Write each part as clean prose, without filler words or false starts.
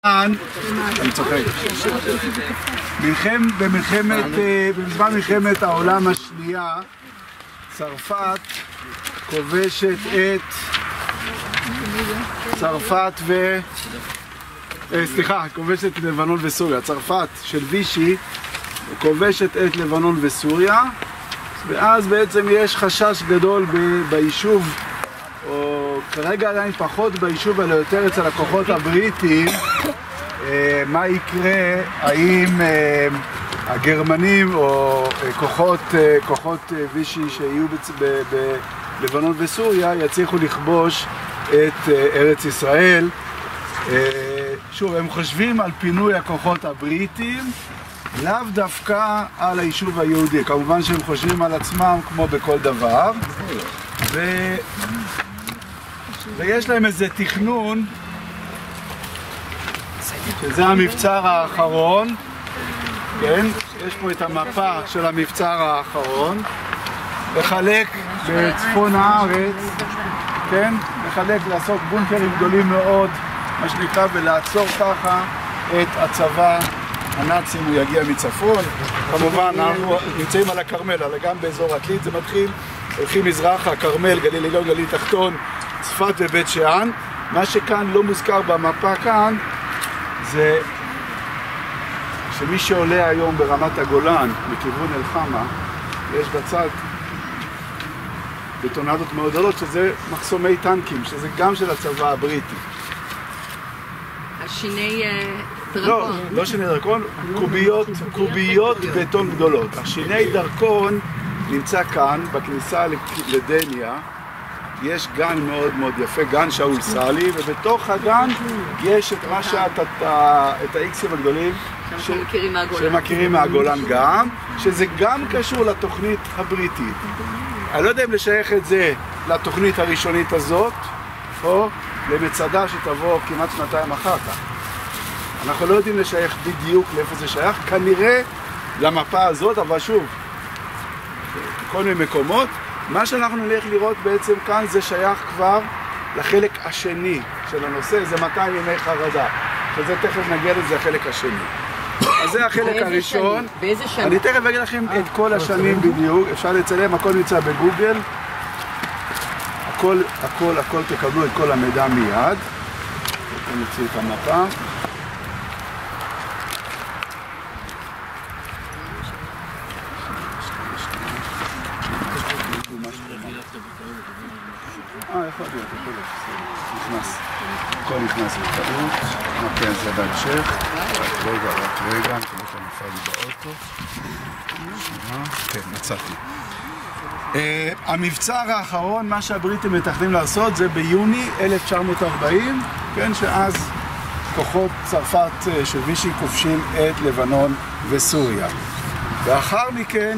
אני צוחק. בזמן מלחמת העולם השנייה, צרפת כובשת כובשת את לבנון וסוריה. צרפת של וישי כובשת את לבנון וסוריה, ואז בעצם יש חשש גדול ביישוב, או כרגע עדיין פחות ביישוב אלא יותר אצל הכוחות הבריטים. מה יקרה, האם הגרמנים או כוחות וישי שיהיו בלבנון וסוריה יצליחו לכבוש את ארץ ישראל. שוב, הם חושבים על פינוי הכוחות הבריטים, לאו דווקא על היישוב היהודי. כמובן שהם חושבים על עצמם כמו בכל דבר, ויש להם איזה תכנון, שזה המבצר האחרון, כן? יש פה את המפה של המבצר האחרון, לחלק בצפון הארץ, כן? לחלק, לעשות בונקרים גדולים מאוד, מה שנקרא, ולעצור ככה את הצבא הנאצי אם הוא יגיע מצפון. כמובן, אנחנו נמצאים על הכרמל, אלא גם באזור עתלית זה מתחיל, הולכים מזרחה, כרמל, גליל עליון, גליל תחתון, צפת ובית שאן. מה שכאן לא מוזכר במפה כאן, זה שמי שעולה היום ברמת הגולן מכיוון אל-חמה, יש בצד בטונדות מאוד גדולות, שזה מחסומי טנקים, שזה גם של הצבא הבריטי. השיני דרקון. לא שיני דרקון, קוביות בטון גדולות. השיני דרקון נמצא כאן, בכניסה לדניה. יש גן מאוד מאוד יפה, גן שאול סאלי, ובתוך הגן יש את מה את האיקסים הגדולים שמכירים מהגולן גם, שזה גם קשור לתוכנית הבריטית. אני לא יודע אם לשייך את זה לתוכנית הראשונית הזאת, או למצדה שתבוא כמעט שנתיים אחר כך. אנחנו לא יודעים לשייך בדיוק לאיפה זה שייך, כנראה למפה הזאת, אבל שוב, כל מיני מקומות. מה שאנחנו נלך לראות בעצם כאן זה שייך כבר לחלק השני של הנושא, זה 200 ימי חרדה, שזה תכף נגיע לזה החלק השני. אז זה החלק הראשון. באיזה שנה? אני תכף אגיד לכם את כל השנים בדיוק, אפשר לצלם, הכל נמצא בגוגל, הכל תקבלו את כל המידע מיד. נוציא את המפה. יכול להיות, נכנס, הכל נכנס בטעות. אוקיי, אז זה בהמשך. רק רגע, אני חושב שנפל לי באוטו. כן, מצאתי. המבצר האחרון, מה שהבריטים מתכננים לעשות, זה ביוני 1940, כן, שאז כוחות צרפת של וישי כובשים את לבנון וסוריה. ואחר מכן,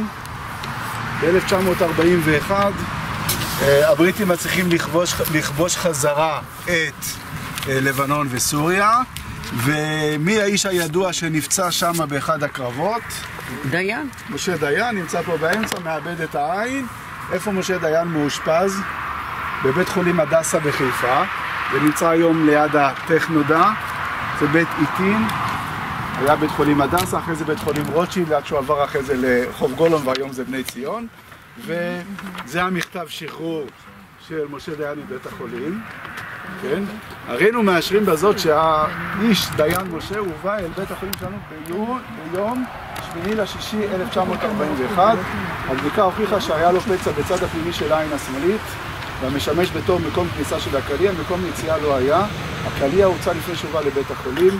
ב-1941, הבריטים מצליחים לכבוש חזרה את לבנון וסוריה. ומי האיש הידוע שנפצע שם באחד הקרבות? דיין. משה דיין נמצא פה באמצע, מאבד את העין. איפה משה דיין מאושפז? בבית חולים הדסה בחיפה, ונמצא היום ליד הטכנודה. זה בית עיתים, היה בית חולים הדסה, אחרי זה בית חולים רוטשילד, עד שהוא עבר אחרי זה לחוף גולון, והיום זה בני ציון. וזה המכתב שחרור של משה דיין מבית החולים, כן? הרינו מאשרים בזאת שהאיש דיין משה הובא אל בית החולים שלנו ביום 8/6/1941. הבדיקה הוכיחה שהיה לו פצע בצד הפנימי של העין השמאלית, והמשמש בתור מקום כניסה של הקליע, מקום יציאה לא היה. הקליע הוצא לפני שהובא לבית החולים.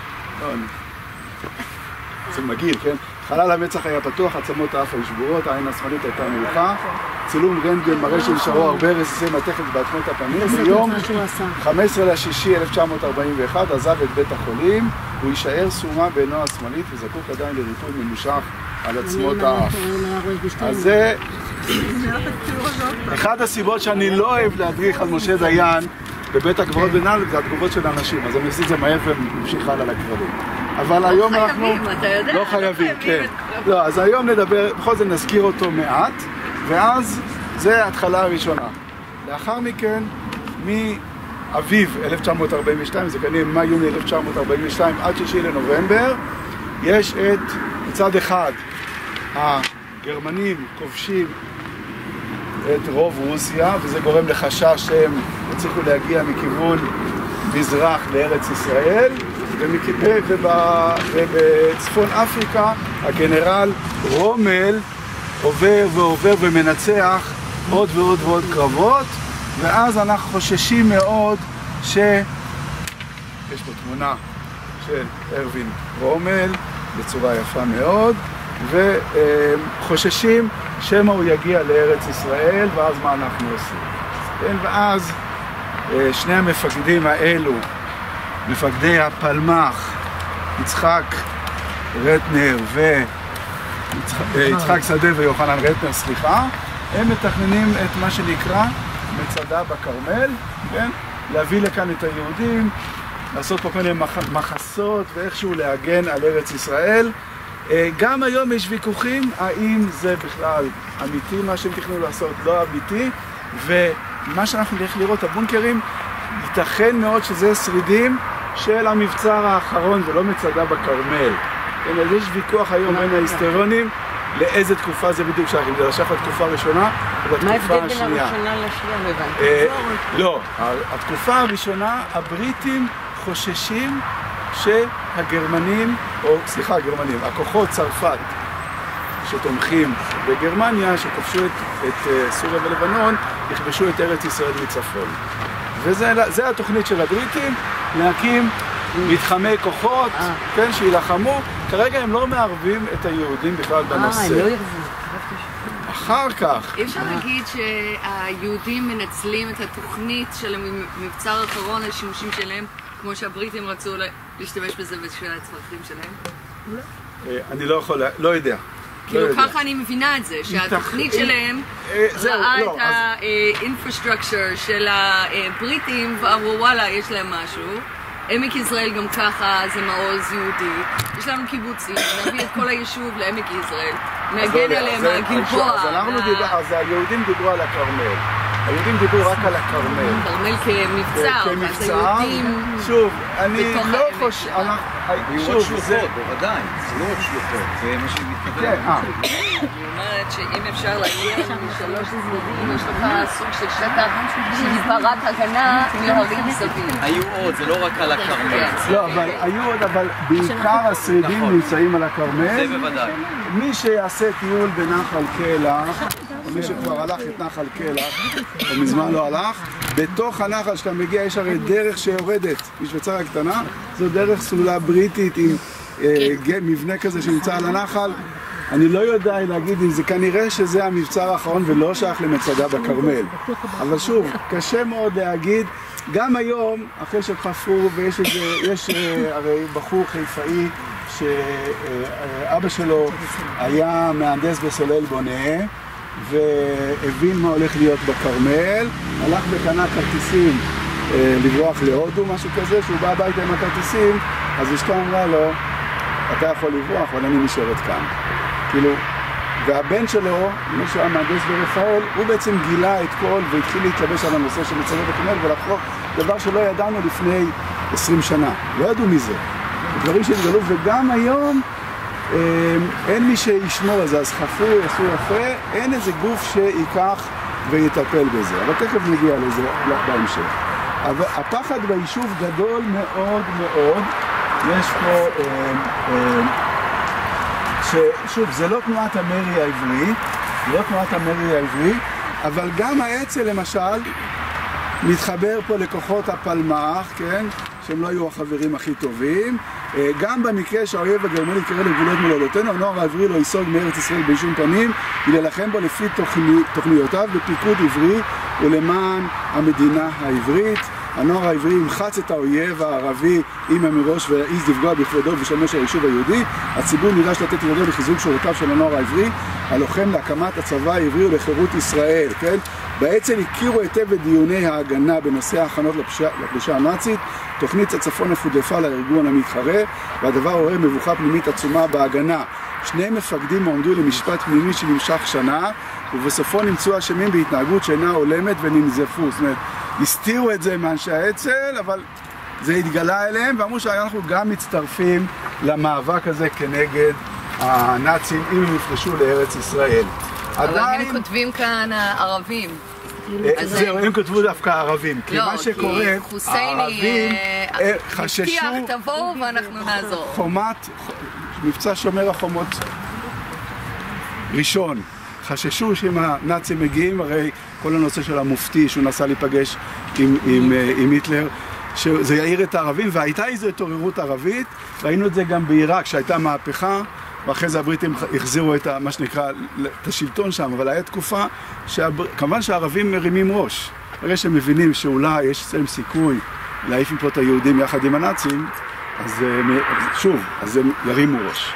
זה מגעיל, כן? חלל המצח היה פתוח, עצמות האף היו שבורות, העין השמאלית הייתה מלוכה. צילום רנטגן מראה שנשארו הרבה רסיסי מתכת בעצמות הפנים. ביום 15/6/1941 עזב את בית החולים, הוא יישאר סומה בעינו השמאלית וזקוק עדיין לריפוי ממושך על עצמות האף. אז זה אחד הסיבות שאני לא אוהב להדריך על משה דיין בבית הקברות בנהלל, זה התגובות של האנשים, אז אני עושה את זה מהר וממשיך הלאה לקברים. אבל היום אנחנו לא חייבים, כן. לא, אז היום נדבר, בכל זאת נזכיר אותו מעט, ואז זה ההתחלה הראשונה. לאחר מכן, אביב 1942, זה כנראה מאי-יוני 1942 עד 6 לנובמבר, יש מצד אחד הגרמנים כובשים את רוב רוסיה, וזה גורם לחשש שהם הצליחו להגיע מכיוון מזרח לארץ ישראל, ובצפון אפריקה הגנרל רומל עובר ועובר ומנצח עוד ועוד ועוד קרבות, ואז אנחנו חוששים מאוד יש פה תמונה של ארווין רומל בצורה יפה מאוד, וחוששים שמא הוא יגיע לארץ ישראל, ואז מה אנחנו עושים? כן, ואז שני המפקדים האלו, מפקדי הפלמ"ח, יצחק רטנר יצחק שדה ויוחנן רטנר, סליחה, הם מתכננים את מה שנקרא מצדה בכרמל, כן? להביא לכאן את היהודים, לעשות פה כל מיני מחסות ואיכשהו להגן על ארץ ישראל. גם היום יש ויכוחים האם זה בכלל אמיתי מה שהם תכננו לעשות, לא אמיתי, ומה שאנחנו נלך לראות, הבונקרים, ייתכן מאוד שזה שרידים של המבצר האחרון ולא מצדה בכרמל. אז יש ויכוח היום בין ההיסטוריונים לאיזה תקופה זה בדיוק שייך, אם זה לשייך לתקופה הראשונה או לתקופה השנייה. מה ההבדל בין הראשונה לשנייה? לא הבנתי. לא, התקופה הראשונה, הבריטים חוששים שהגרמנים, הגרמנים, הכוחות צרפת שתומכים בגרמניה, שכבשו את סוריה ולבנון, יכבשו את ארץ ישראל מצפון. וזה התוכנית של הבריטים, להקים מתחמי כוחות, כן, שילחמו. כרגע הם לא מערבים את היהודים בכלל בנושא. הם לא ירבו. אחר כך. אי אפשר להגיד שהיהודים מנצלים את התוכנית של המבצר האחרון לשימושים שלהם, כמו שהבריטים רצו להשתמש בזה בשביל הצרכים שלהם? אני לא יכול, לא יודע. כאילו ככה אני מבינה את זה, שהתוכנית שלהם ראה את האינפרסטרקצ'ר של הבריטים ואמרו וואלה, יש להם משהו. עמק יזרעאל גם ככה זה מעוז יהודי, יש לנו קיבוצים, נביא את כל היישוב לעמק יזרעאל, נגן עליהם מהגלבוע. אז היהודים דיברו על הכרמל, היהודים דיברו רק על הכרמל. כרמל כמבצר, אז היהודים... שוב, אני לא חושב... ויהיו עוד שלוחות, בוודאי, זה לא עוד שלוחות, זה מה שמתכוון. אני אומרת שאם אפשר להגיע משלוש צדדים, יש לך סוג של שטח של ברת הגנה מהרים מסביב. היו עוד, זה לא רק על הכרמל. לא, אבל היו עוד, אבל בעיקר השרידים נמצאים על הכרמל. זה בוודאי. מי שיעשה טיול בנחל קלח, או מי שכבר הלך את נחל קלח, או מזמן לא הלך, בתוך הנחל שאתה מגיע יש הרי דרך שיורדת משוויצריה הקטנה, זו דרך סלולה בריטית עם מבנה כזה שנמצא על הנחל. אני לא יודע להגיד אם זה, כנראה שזה המבצר האחרון ולא שייך למצדה בכרמל. אבל שוב, קשה מאוד להגיד. גם היום, אחרי שחפרו, יש הרי בחור חיפאי שאבא שלו היה מהנדס בסולל בונה והבין מה הולך להיות בכרמל, הלך וקנה כרטיסים לברוח להודו, משהו כזה, שהוא בא הביתה עם הכרטיסים, אז אשתו אמרה לו, אתה יכול לברוח, אבל אני נשארת כאן. כאילו, והבן שלו, מי שהיה מהנדס ברפאל, הוא בעצם גילה את כל והתחיל להתלבש על הנושא של מצדה בכרמל ולחקור דבר שלא ידענו לפני 20 שנה. לא ידעו מזה. דברים שהתגלו, וגם היום אין מי שישמור על זה, אז חפרו, עשו יפה, אין איזה גוף שיקח ויטפל בזה. אבל תכף נגיע לזה בהמשך. אבל הפחד ביישוב גדול מאוד מאוד. יש פה, שוב, זה לא תנועת המרי העברי, אבל גם האצ"ל למשל מתחבר פה לכוחות הפלמ"ח, כן? שהם לא היו החברים הכי טובים. גם במקרה שהאויב הגרמני קרא לגבולות מולדתנו, הנוער העברי לא ייסוג מארץ ישראל בשום פנים, ולהילחם בו לפי תוכניותיו בפיקוד עברי ולמען המדינה העברית. הנוער העברי ימחץ את האויב הערבי עם המראש והעיז לפגוע בכבודו ובשלומו היישוב היהודי. הציבור נדרש לתת ידו לחיזוק שורותיו של הנוער העברי, הלוחם להקמת הצבא העברי ולחירות ישראל, כן? בעצם הכירו היטב את דיוני ההגנה בנושא ההכנות לפלישה הנאצית, תוכנית הצפון הפודלפה לארגון המתחרה, והדבר עורר מבוכה פנימית עצומה בהגנה. שני מפקדים עומדו למשפט פנימי שנמשך שנה, ובסופו נמצאו אשמים בהתנהגות שאינה הולמת וננזפו. זאת אומרת, הסתירו את זה מאנשי האצ"ל, אבל זה התגלה אליהם, ואמרו שאנחנו גם מצטרפים למאבק הזה כנגד הנאצים אם הם יפלשו לארץ ישראל. אבל הם כותבים כאן ערבים. זהו, הם כותבו דווקא ערבים, כי מה שקורה, כי חוסייני הבטיח תבואו ואנחנו נעזור. חומת, מבצע שומר החומות ראשון, חששו שאם הנאצים מגיעים, הרי כל הנושא של המופתי שהוא נסע להיפגש עם היטלר, שזה יעיר את הערבים, והייתה איזו התעוררות ערבית, ראינו את זה גם בעיראק, שהייתה מהפכה, ואחרי זה הבריטים החזירו את מה שנקרא, את השלטון שם, אבל הייתה תקופה כמובן שהערבים מרימים ראש. הרי שהם מבינים שאולי יש להם סיכוי להעיף מפה את היהודים יחד עם הנאצים, אז שוב, אז הם ירימו ראש.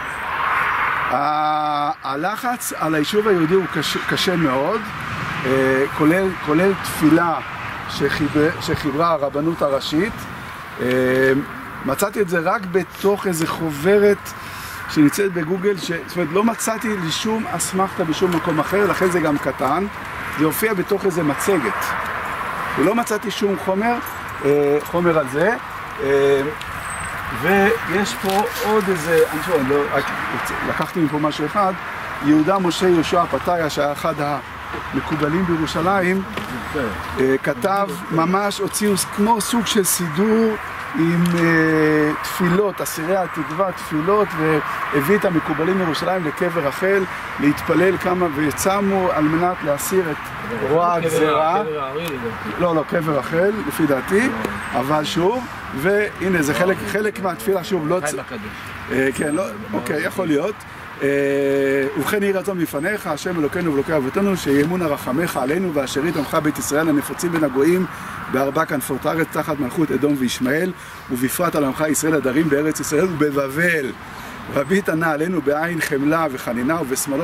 הלחץ על היישוב היהודי הוא קשה מאוד, כולל תפילה שחיברה הרבנות הראשית. מצאתי את זה רק בתוך איזה חוברת שנמצאת בגוגל, זאת אומרת, לא מצאתי לי שום אסמכתה בשום מקום אחר, לכן זה גם קטן. זה הופיע בתוך איזה מצגת. ולא מצאתי שום חומר על זה. ויש פה עוד איזה, אני לא, לקחתי מפה משהו אחד, יהודה משה יהושע פתאיה, שהיה אחד המקובלים בירושלים, כתב, ממש הוציאו כמו סוג של סידור עם תפילות, אסירי התקווה, תפילות, והביא את המקובלים בירושלים לקבר רחל, להתפלל כמה, ויצאמו על מנת להסיר את רוע הגזירה. לא, קבר רחל, לפי דעתי, אבל שוב, והנה זה חלק מהתפילה, שוב, לא... כן, לא, אוקיי, יכול להיות. ובכן יהי רצון בפניך, השם אלוקינו ואלוקי אבותינו, שיאמון רחמך עלינו ואשרית עמך בית ישראל הנפוצים בין הגויים בארבע כנפות הארץ תחת מלכות אדום וישמעאל, ובפרט על עמך ישראל הדרים בארץ ישראל ובבבל. רבית ענה עלינו בעין חמלה וחנינה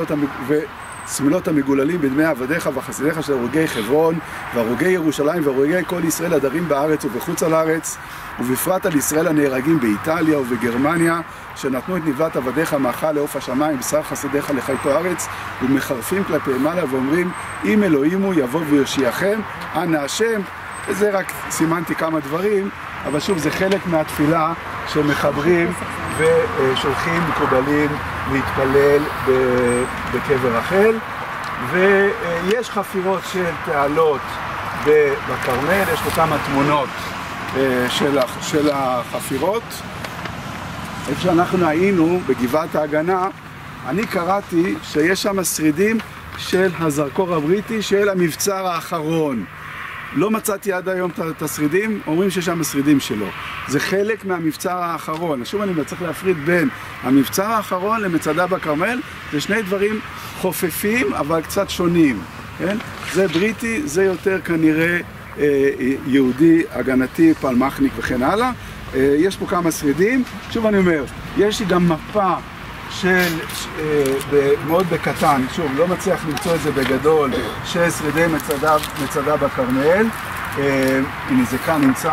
ושמלות המגוללים בדמי עבדיך וחסידיך של הרוגי חברון והרוגי ירושלים והרוגי כל ישראל הדרים בארץ ובחוץ על הארץ, ובפרט על ישראל הנהרגים באיטליה ובגרמניה, שנתנו את נבלת עבדיך מאכל לעוף השמיים בשר חסידיך לחיתו הארץ, ומחרפים כלפי מעלה ואומרים אם אלוהים הוא יבוא ויושיעכם, אנא השם. וזה רק סימנתי כמה דברים, אבל שוב זה חלק מהתפילה שמחברים ושולחים מקובלים להתפלל בקבר רחל. ויש חפירות של תעלות בכרמל, יש פה כמה תמונות של החפירות. איפה שאנחנו היינו בגבעת ההגנה, אני קראתי שיש שם שרידים של הזרקור הבריטי של המבצר האחרון. לא מצאתי עד היום את השרידים, אומרים שיש שם שרידים שלו. זה חלק מהמבצר האחרון. שוב אני צריך להפריד בין המבצר האחרון למצדה בכרמל, זה שני דברים חופפים אבל קצת שונים. כן? זה בריטי, זה יותר כנראה יהודי, הגנתי, פלמחניק וכן הלאה. יש פה כמה שרידים. שוב אני אומר, יש לי גם מפה של מאוד בקטן, שוב, לא מצליח למצוא את זה בגדול, של שרידי מצדה בכרמל. הנה זה כאן נמצא.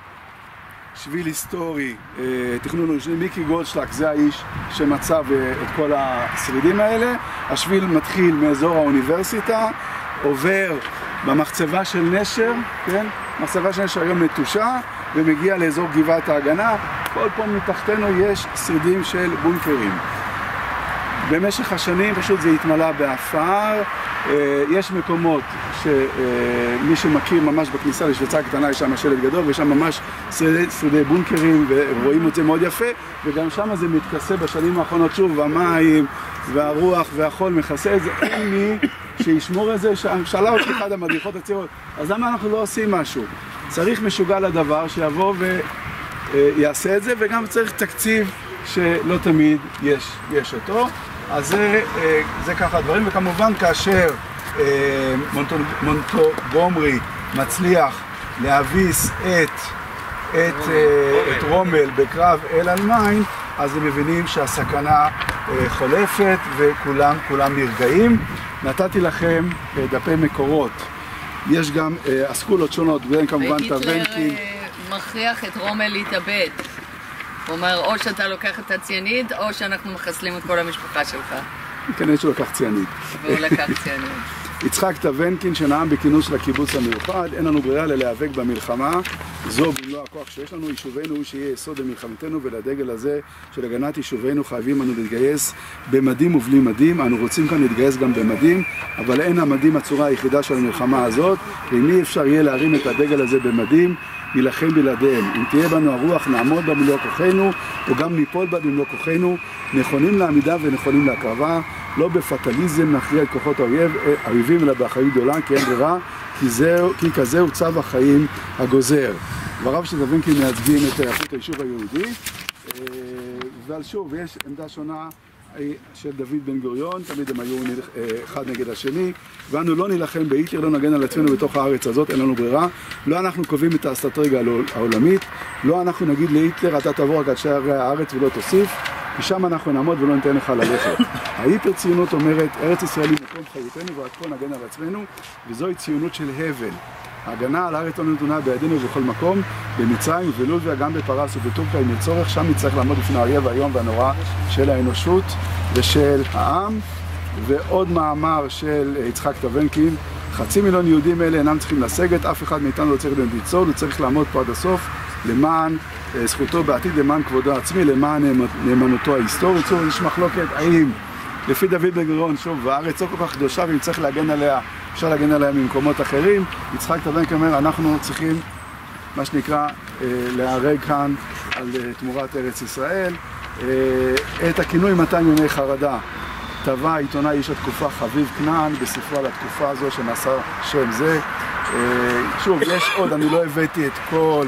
שביל היסטורי, תכנון ראשוני, מיקי גולדשלק, זה האיש שמצא את כל השרידים האלה. השביל מתחיל מאזור האוניברסיטה, עובר במחצבה של נשר, כן? מחצבה של נשר היום נטושה, ומגיע לאזור גבעת ההגנה. כל פה מתחתנו יש שרידים של בונקרים. במשך השנים פשוט זה התמלא באפר. יש מקומות שמי שמכיר ממש בכניסה לשוויצה הקטנה, יש שם שלט גדול ויש שם ממש שרידי בונקרים ורואים את זה מאוד יפה, וגם שם זה מתכסה בשנים האחרונות שוב, והמים והרוח והחול מכסה את זה. אין מי שישמור את זה. שאלה אותי אחד המדריכות הצעירות, אז למה אנחנו לא עושים משהו? צריך משוגע לדבר שיבוא ויעשה את זה, וגם צריך תקציב שלא תמיד יש אותו. אז זה ככה הדברים, וכמובן כאשר מונטגומרי מצליח להביס את רומל בקרב אל אלמיין, אז הם מבינים שהסכנה חולפת וכולם נרגעים. נתתי לכם דפי מקורות יש גם אסכולות שונות, ואין כמובן את הוונקין. והיטלר מכריח את רומל להתאבד. הוא אומר, או שאתה לוקח את הציאניד, או שאנחנו מחסלים את כל המשפחה שלך. כנראה שהוא לקח ציאניד. והוא לקח ציאניד. יצחק טוונקין שנאם בכינוס של הקיבוץ המיוחד, אין לנו ברירה להיאבק במלחמה, זו במלוא הכוח שיש לנו, יישובנו הוא שיהיה יסוד במלחמתנו, ולדגל הזה של הגנת יישובנו חייבים אנו להתגייס במדים ובלי מדים. אנו רוצים כאן להתגייס גם במדים, אבל אין המדים הצורה היחידה של המלחמה הזאת, ואם אי אפשר יהיה להרים את הדגל הזה במדים, נילחם בלעדיהם. אם תהיה בנו הרוח, נעמוד בה במלוא כוחנו, או גם ניפול בה במלוא כוחנו, נכונים לעמידה ונכונים להקרבה, לא בפטליזם נכריע את כוחות האויבים, אלא באחריות גדולה, כי אין ברירה, כי כזהו צו החיים הגוזר. דבריו של טוונקין מייצגים את איכות היישוב היהודי, אבל שוב, יש עמדה שונה של דוד בן גוריון, תמיד הם היו אחד נגד השני, ואנו לא נילחם בהיטלר, לא נגן על עצמנו בתוך הארץ הזאת, אין לנו ברירה. לא אנחנו קובעים את האסטרטגיה העולמית, לא אנחנו נגיד להיטלר, אתה תעבור רק עד שערי הארץ ולא תוסיף, כי שם אנחנו נעמוד ולא ניתן לך ללכת. ההיפר ציונות אומרת, ארץ ישראל היא מקום חיותנו ועד כה נגן על עצמנו, וזוהי ציונות של הבל. ההגנה על הארץ לא נתונה בידינו בכל מקום, במצרים ובלוביה, גם בפרס ובטורקיה, אם לצורך, שם נצטרך לעמוד בפני האויב האיום והנורא של האנושות ושל העם. ועוד מאמר של יצחק טוונקין, 500,000 יהודים אלה אינם צריכים לסגת, אף אחד מאיתנו לא צריך לניצול, הוא צריך לעמוד פה עד הסוף למען זכותו בעתיד, למען כבודו העצמי, למען נאמנותו ההיסטורית. יש מחלוקת האם לפי דוד בן גוריון, שוב, הארץ לא כל כך קדושה ואם צריך להגן עליה, אפשר להגן עליה ממקומות אחרים. יצחק טוונקין אומר, אנחנו צריכים, מה שנקרא, להרג כאן על תמורת ארץ ישראל. את הכינוי 200 ימי חרדה טבע עיתונאי איש התקופה חביב כנען בספרו על התקופה הזו שנעשה שם זה. שוב, יש עוד, אני לא הבאתי את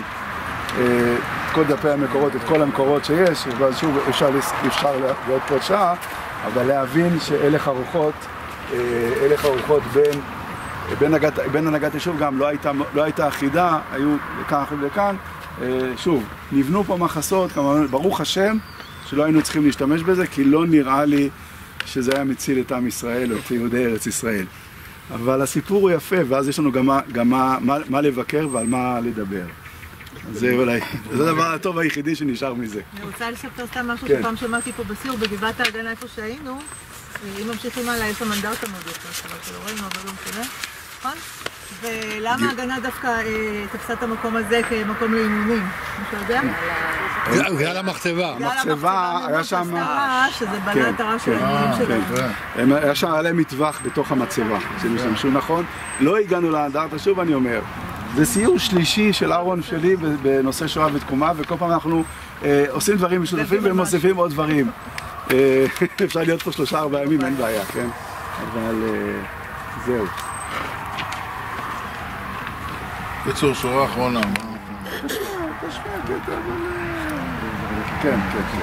כל דפי המקורות, את כל המקורות שיש, אבל שוב, אפשר להיות פה שעה, אבל להבין שהלך הרוחות בין הנהגת היישוב גם לא הייתה אחידה, היו לכאן ולכאן. שוב, נבנו פה מחסות, כמובן, ברוך השם שלא היינו צריכים להשתמש בזה, כי לא נראה לי שזה היה מציל את עם ישראל או את יהודי ארץ ישראל. אבל הסיפור הוא יפה, ואז יש לנו גם מה לבקר ועל מה לדבר. זה אולי, זה הדבר הטוב היחידי שנשאר מזה. אני רוצה לספר סתם משהו שפעם שמעתי פה בסיור, בגבעת ההגנה איפה שהיינו, אם ממשיכים עליי, יש המנדרטה מאוד יפה, שלא ראינו, אבל לא משנה, נכון? ולמה ההגנה דווקא תפסה את המקום הזה כמקום לאימונים? מישהו יודע? בגלל המחצבה. המחצבה היה שם... שזה בנה את הרעש של האימונים שלנו. היה שם עלי מטווח בתוך המצבה, שמשתמשו נכון. לא הגענו לאנדרטה, שוב אני אומר, זה סיור שלישי של אהרון שלי בנושא שואה ותקומה, וכל פעם אנחנו עושים דברים משותפים ומוסיפים עוד דברים. אפשר להיות פה 3-4 ימים, אין בעיה, כן? אבל זהו. בצור שורה אחרונה. כן.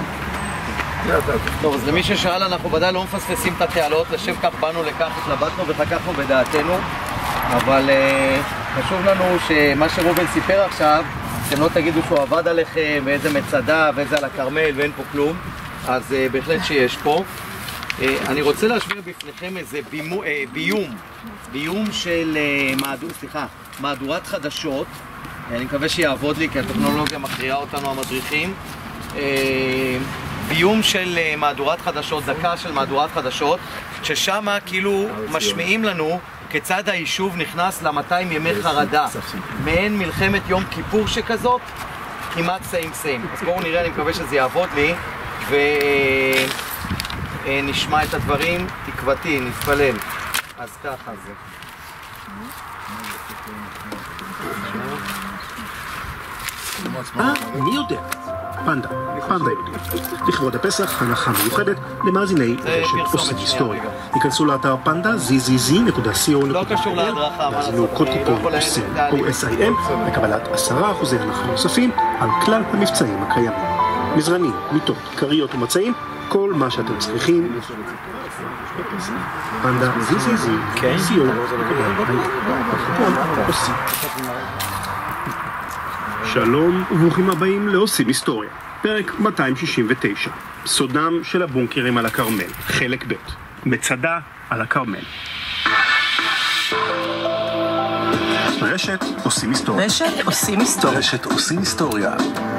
טוב, אז למי ששאל, אנחנו ודאי לא מפספסים את התעלות, לשם כך באנו לכך, התלבטנו וחככנו בדעתנו, אבל חשוב לנו שמה שרובן סיפר עכשיו, אתם לא תגידו שהוא עבד עליכם, ואיזה מצדה, ואיזה על הכרמל, ואין פה כלום, אז בהחלט שיש פה. אני רוצה להשמיע בפניכם איזה ביום של מהדורת חדשות. אני מקווה שיעבוד לי, כי הטכנולוגיה מכריעה אותנו, המדריכים. ביום של מהדורת חדשות, דקה של מהדורת חדשות, ששם כאילו משמיעים לנו כיצד היישוב נכנס ל200 ימי חרדה. מעין מלחמת יום כיפור שכזאת, כמעט סיים. אז בואו נראה, אני מקווה שזה יעבוד לי, ונשמע את הדברים, תקוותי, נתפלל. אז ככה זה. אני יודע, פנדה יהודי. לכבוד הפסח, הנחה מיוחדת למאזיני רשת עושים היסטוריה. ייכנסו לאתר פנדה, zzz.co.il, והזינו קוד טיפול עושים, OSIM, לקבלת 10% הנחה נוספים על כלל המבצעים הקיימים. מזרנים, מיטות, כריות ומצעים, כל מה שאתם צריכים. פנדה, zzz.co.il. שלום וברוכים הבאים לעושים היסטוריה, פרק 269, סודם של הבונקרים על הכרמל, חלק ב', מצדה על הכרמל. ברשת עושים היסטוריה. רשת עושים היסטוריה. רשת עושים היסטוריה.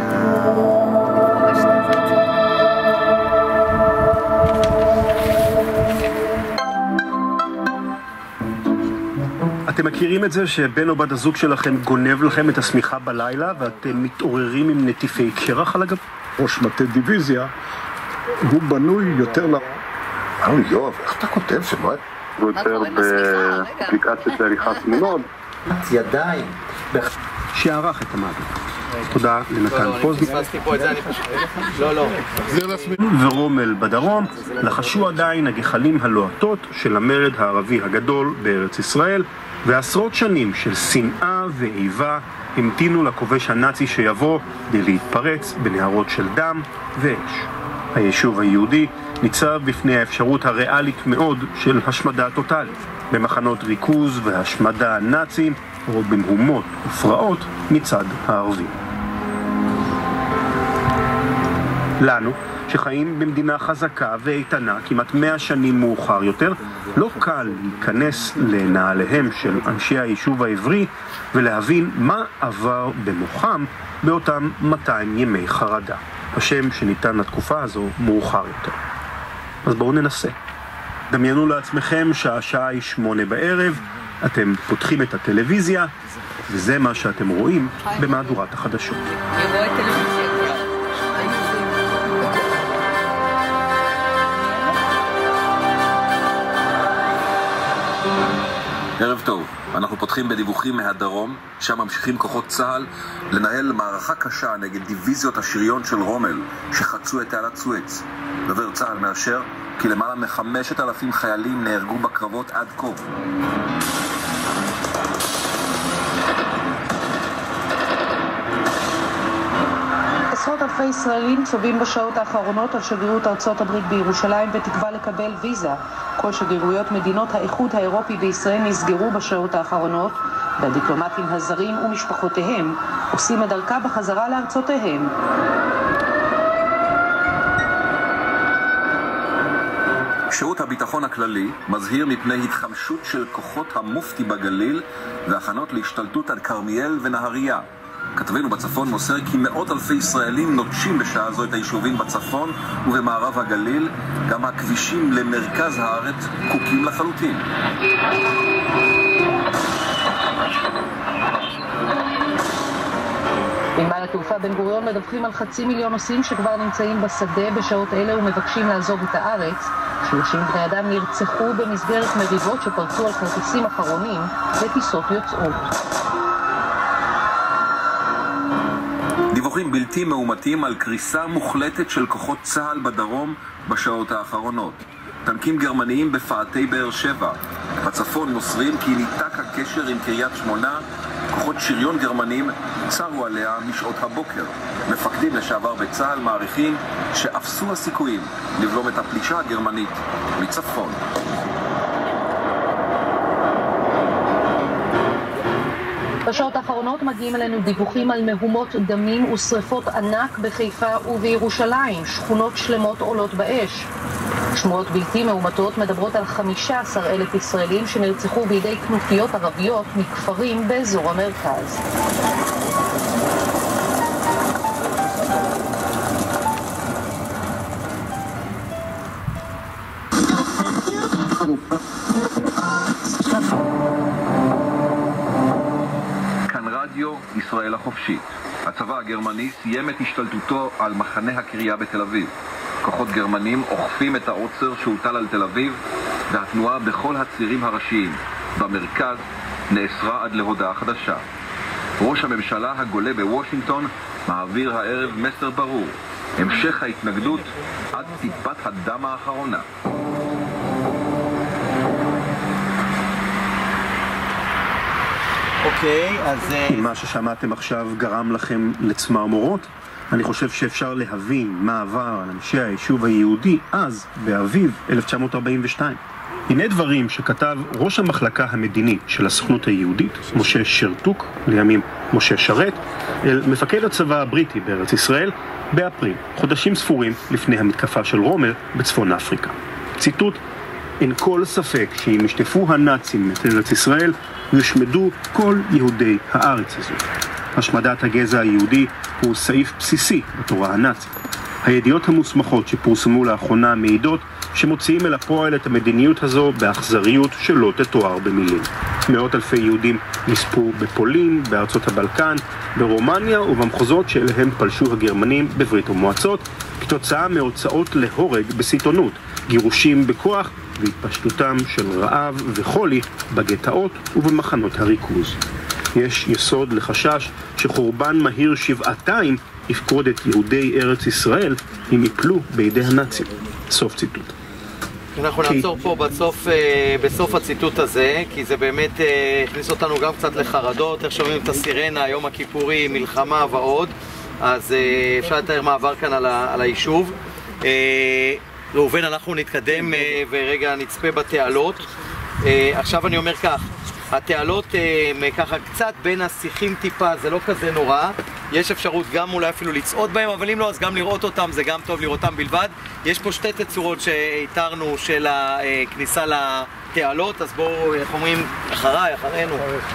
אתם מכירים את זה שבן או בת הזוג שלכם גונב לכם את השמיכה בלילה ואתם מתעוררים עם נטיפי קרח על הגב? ראש מטה דיוויזיה הוא בנוי יותר יואב, איך אתה כותב שלא הוא יותר באפליקציות להליכת תמונות? ידיים. שערך את המאגר. תודה לנתן פוזניק. ורומל בדרום לחשו עדיין הגחלים הלוהטות של המרד הערבי הגדול בארץ ישראל, ועשרות שנים של שנאה ואיבה המתינו לכובש הנאצי שיבוא כדי להתפרץ בנהרות של דם ואש. היישוב היהודי ניצב בפני האפשרות הריאלית מאוד של השמדה טוטלית, במחנות ריכוז והשמדה נאצים או במהומות ופרעות מצד הערבים. לנו, שחיים במדינה חזקה ואיתנה כמעט 100 שנים מאוחר יותר, לא קל להיכנס לנעליהם של אנשי היישוב העברי ולהבין מה עבר במוחם באותם 200 ימי חרדה. השם שניתן לתקופה הזו מאוחר יותר. אז בואו ננסה. דמיינו לעצמכם שהשעה היא 8 בערב, אתם פותחים את הטלוויזיה, וזה מה שאתם רואים במהדורת החדשות. אני רואה טלוויזיה. ערב טוב, אנחנו פותחים בדיווחים מהדרום, שם ממשיכים כוחות צה"ל לנהל מערכה קשה נגד דיוויזיות השריון של רומל שחצו את תעלת סואץ. דובר צה"ל מאשר כי למעלה מ5,000 חיילים נהרגו בקרבות עד כה. עשרות אלפי ישראלים צובעים בשעות האחרונות על שגרירות ארצות הברית בירושלים בתקווה לקבל ויזה. כל שגרירויות מדינות האיחוד האירופי בישראל נסגרו בשעות האחרונות, והדיפלומטים הזרים ומשפחותיהם עושים את דרכה בחזרה לארצותיהם. שירות הביטחון הכללי מזהיר מפני התחמשות של כוחות המופתי בגליל והכנות להשתלטות על כרמיאל ונהריה. כתבנו בצפון מוסר כי מאות אלפי ישראלים נוטשים בשעה זו את היישובים בצפון ובמערב הגליל. גם הכבישים למרכז הארץ קוקים לחלוטין. בנמל התעופה בן גוריון מדווחים על 500,000 נוסעים שכבר נמצאים בשדה בשעות אלה ומבקשים לעזוב את הארץ. 30 בני אדם נרצחו במסגרת מריבות שפרצו על כרטיסים אחרונים לטיסות יוצאות. דיווחים בלתי מאומתים על קריסה מוחלטת של כוחות צה"ל בדרום בשעות האחרונות. טנקים גרמניים בפאתי באר שבע. בצפון מוסרים כי ניתק הקשר עם קריית שמונה. כוחות שריון גרמנים צרו עליה משעות הבוקר. מפקדים לשעבר בצה"ל מעריכים שאפסו הסיכויים לבלום את הפלישה הגרמנית מצפון. בשעות האחרונות מגיעים אלינו דיווחים על מהומות דמים ושריפות ענק בחיפה ובירושלים. שכונות שלמות עולות באש. שמועות בלתי מאומתות מדברות על 15,000 ישראלים שנרצחו בידי כנופיות ערביות מכפרים באזור המרכז. ישראל החופשית. הצבא הגרמני סיים את השתלטותו על מחנה הקריה בתל אביב. כוחות גרמנים אוכפים את העוצר שהוטל על תל אביב, והתנועה בכל הצירים הראשיים במרכז נאסרה עד להודעה חדשה. ראש הממשלה הגולה בוושינגטון מעביר הערב מסר ברור: המשך ההתנגדות עד טיפת הדם האחרונה. אם מה ששמעתם עכשיו גרם לכם לצמרמורות, אני חושב שאפשר להבין מה עבר על אנשי היישוב היהודי אז, באביב 1942. הנה דברים שכתב ראש המחלקה המדינית של הסוכנות היהודית, משה שרתוק, לימים משה שרת, אל מפקד הצבא הבריטי בארץ ישראל, באפריל, חודשים ספורים לפני המתקפה של רומל בצפון אפריקה. ציטוט: אין כל ספק שאם ישטפו הנאצים את ארץ ישראל, יושמדו כל יהודי הארץ הזו. השמדת הגזע היהודי הוא סעיף בסיסי בתורה הנאצית. הידיעות המוסמכות שפורסמו לאחרונה מעידות שמוציאים אל הפועל את המדיניות הזו באכזריות שלא תתואר במילים. מאות אלפי יהודים נספו בפולין, בארצות הבלקן, ברומניה ובמחוזות שאליהם פלשו הגרמנים בברית המועצות, כתוצאה מהוצאות להורג בסיטונות, גירושים בכוח והתפשטותם של רעב וחולי בגטאות ובמחנות הריכוז. יש יסוד לחשש שחורבן מהיר שבעתיים יפקוד את יהודי ארץ ישראל אם יפלו בידי הנאצים. סוף ציטוט. אנחנו נעצור פה בסוף הציטוט הזה, כי זה באמת הכניס אותנו גם קצת לחרדות, איך שומעים את הסירנה, יום הכיפורי, מלחמה ועוד, אז אפשר לתאר מעבר כאן על היישוב. ראובן, אנחנו נתקדם ורגע נצפה בתעלות. עכשיו אני אומר כך, התעלות ככה קצת בין השיחים טיפה, זה לא כזה נורא. יש אפשרות גם אולי אפילו לצעוד בהם, אבל אם לא, אז גם לראות אותם, זה גם טוב לראותם בלבד. יש פה שתי תצורות שהתרנו של הכניסה לתעלות, אז בואו, איך אומרים, אחרינו.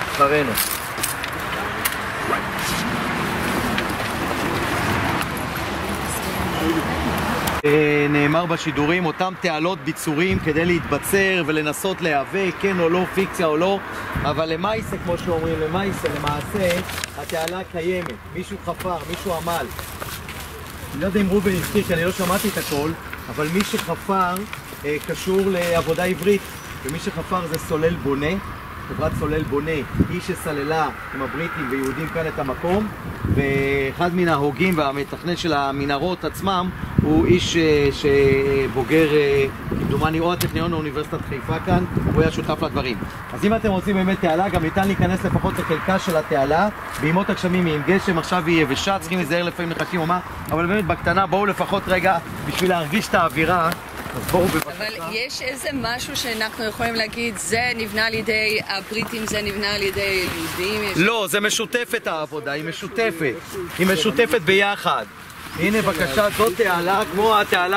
נאמר בשידורים, אותם תעלות ביצורים כדי להתבצר ולנסות להיאבק, כן או לא, פיקציה או לא, אבל למעשה, כמו שאומרים, למעשה, התעלה קיימת, מישהו חפר, מישהו עמל. אני לא יודע אם רובן הזכיר, כי אני לא שמעתי את הכל, אבל מי שחפר קשור לעבודה עברית, ומי שחפר זה סולל בונה, חברת סולל בונה, היא שסללה עם הבריטים ויהודים כאן את המקום, ואחד מן ההוגים והמתכנן של המנהרות עצמם הוא איש שבוגר, כמדומני, או הטכניון או אוניברסיטת חיפה כאן, הוא היה שותף לדברים. אז אם אתם רוצים באמת תעלה, גם ניתן להיכנס לפחות לחלקה של התעלה, בימות הגשמים עם גשם, עכשיו היא יבשה, צריכים להיזהר לפעמים לחכים או מה, אבל באמת בקטנה בואו לפחות רגע בשביל להרגיש את האווירה. אבל יש איזה משהו שאנחנו יכולים להגיד, זה נבנה על ידי הבריטים, זה נבנה על ידי יהודים? לא, זה משותפת העבודה, היא משותפת ביחד. הנה בבקשה, זאת תעלה כמו התעלה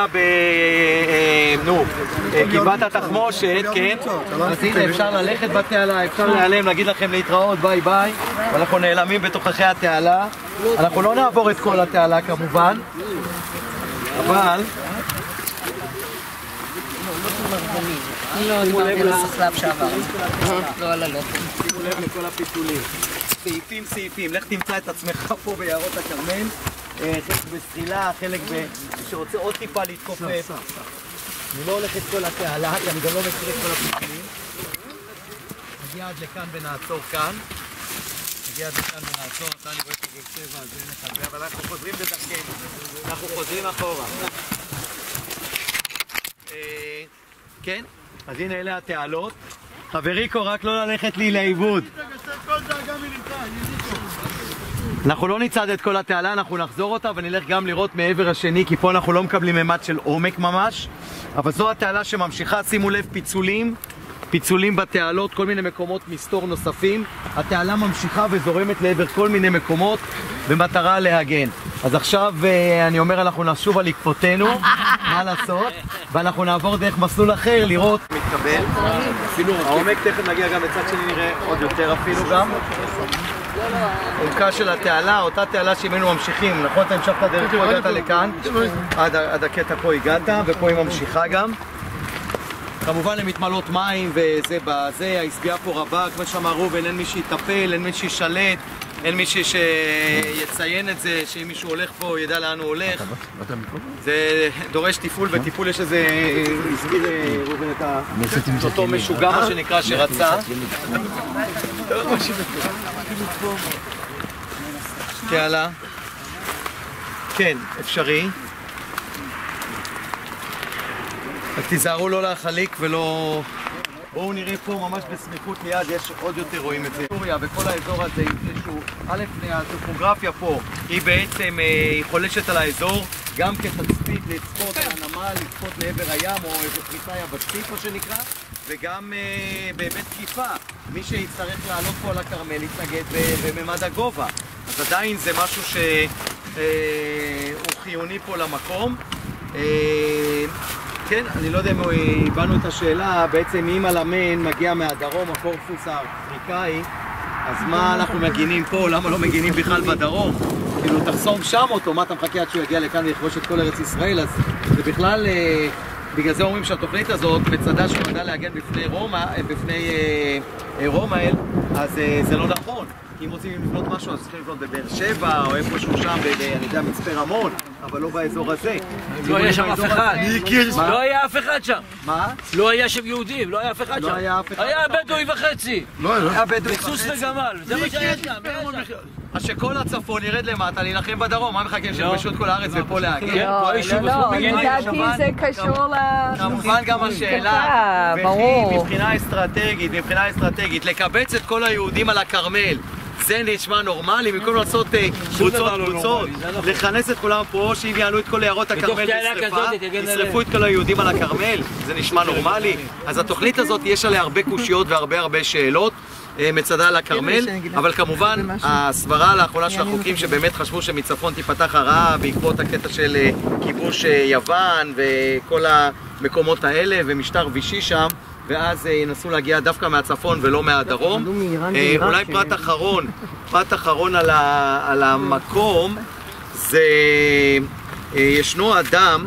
גבעת התחמושת, כן? אז הנה אפשר ללכת בתעלה, אפשר להיעלם, להגיד לכם להתראות, ביי ביי, ואנחנו נעלמים בתוככי התעלה. אנחנו לא נעבור את כל התעלה כמובן, אבל לא, דיברתי על הסחלב שעבר. לא על הלוטו. שימו לב לכל הפיתולים. סעיפים. לך תמצא את עצמך פה ביערות הכרמל. חלק בסחילה, חלק שרוצה עוד טיפה להתכופף. אני לא הולך את כל התעלה, כי אני גם לא מכיר את כל הפיתולים. נגיע עד לכאן ונעצור כאן. אתה אני רואה פה בצבע, אז אין לך הרבה, אבל אנחנו חוזרים בדרכנו. אנחנו חוזרים אחורה. כן? אז הנה אלה התעלות. חבריקו, רק לא ללכת לי לאיבוד. אנחנו לא נצעד את כל התעלה, אנחנו נחזור אותה ונלך גם לראות מעבר השני, כי פה אנחנו לא מקבלים ממד של עומק ממש. אבל זו התעלה שממשיכה, שימו לב, פיצולים בתעלות, כל מיני מקומות מסתור נוספים. התעלה ממשיכה וזורמת לעבר כל מיני מקומות במטרה להגן. אז עכשיו אני אומר, אנחנו נשוב על עקבותינו, מה לעשות, ואנחנו נעבור דרך מסלול אחר לראות מתקבל. אפילו העומק, תכף נגיע גם בצד שני, נראה עוד יותר אפילו גם. עומקה של התעלה, אותה תעלה שמנו ממשיכים, נכון? אתה המשכת דרך פה, הגעת לכאן, עד הקטע פה הגעת, ופה היא ממשיכה גם. כמובן הן מתמלות מים וזה בזה, ההסביעה פה רבה, כמו שאמר ראובן, אין מי שיטפל, אין מי שישלט, אין מישהו שיציין את זה, שאם מישהו הולך פה ידע לאן הוא הולך. זה דורש טיפול, וטיפול יש איזה, הזכיר ראובן את אותו משוגע מה שנקרא שרצה. תעלה. כן, אפשרי. אז תיזהרו לא להחליק ולא... בואו נראה פה ממש בסמיכות ליד, יש עוד יותר רואים את זה. סוריה וכל האזור הזה, שהוא א', הטופוגרפיה פה היא בעצם חולשת על האזור, גם כתצפית לצפות על הנמל, לצפות לעבר הים או איזו פריסה יבשתית מה שנקרא, וגם באמת תקיפה. מי שיצטרך לעלות פה על הכרמל יתנגד בממד הגובה. אז עדיין זה משהו שהוא חיוני פה למקום. כן, אני לא יודע אם הבנו את השאלה, בעצם אם הלמן מגיע מהדרום, הקורפוס האפריקאי, אז מה אנחנו מגינים פה? למה לא מגינים בכלל בדרום? כאילו, תחסום שם אותו, מה אתה מחכה עד שהוא יגיע לכאן ויכבוש את כל ארץ ישראל? אז זה בכלל, בגלל זה אומרים שהתוכנית הזאת, בצדה שנועדה להגן בפני רומאל, אז זה לא נכון. אם רוצים לבנות משהו, אז צריכים לבנות בבאר שבע, או איפשהו שם, אני יודע, מצפה רמון, אבל לא באזור הזה. לא היה שם אף אחד. לא היה אף אחד שם. מה? לא היה שם יהודים, לא היה אף אחד שם. היה בדואי וחצי. לא היה בדואי וחצי. סוס וגמל, זה מה שהיה שם. אז שכל הצפון ירד למטה, להילחם בדרום, מה מחכים שיבשו את כל הארץ ופה להגן? לא, לדעתי זה קשור כמובן גם השאלה, וכי מבחינה אסטרטגית, לקבץ את כל היהודים על הכרמל, זה נשמע נורמלי, במקום לעשות קבוצות, לכנס את כולם פה, שאם יעלו את כל יערות הכרמל בשרפה, ישרפו את כל היהודים על הכרמל, זה נשמע נורמלי. אז התוכנית הזאת יש עליה הרבה קושיות והרבה שאלות מצדה לכרמל, אבל כמובן הסברה לאחרונה של החוקים שבאמת חשבו שמצפון תיפתח הרעה בעקבות הקטע של כיבוש יוון וכל המקומות האלה ומשטר וישי שם, ואז ינסו להגיע דווקא מהצפון ולא מהדרום. אולי פרט אחרון על המקום, זה ישנו אדם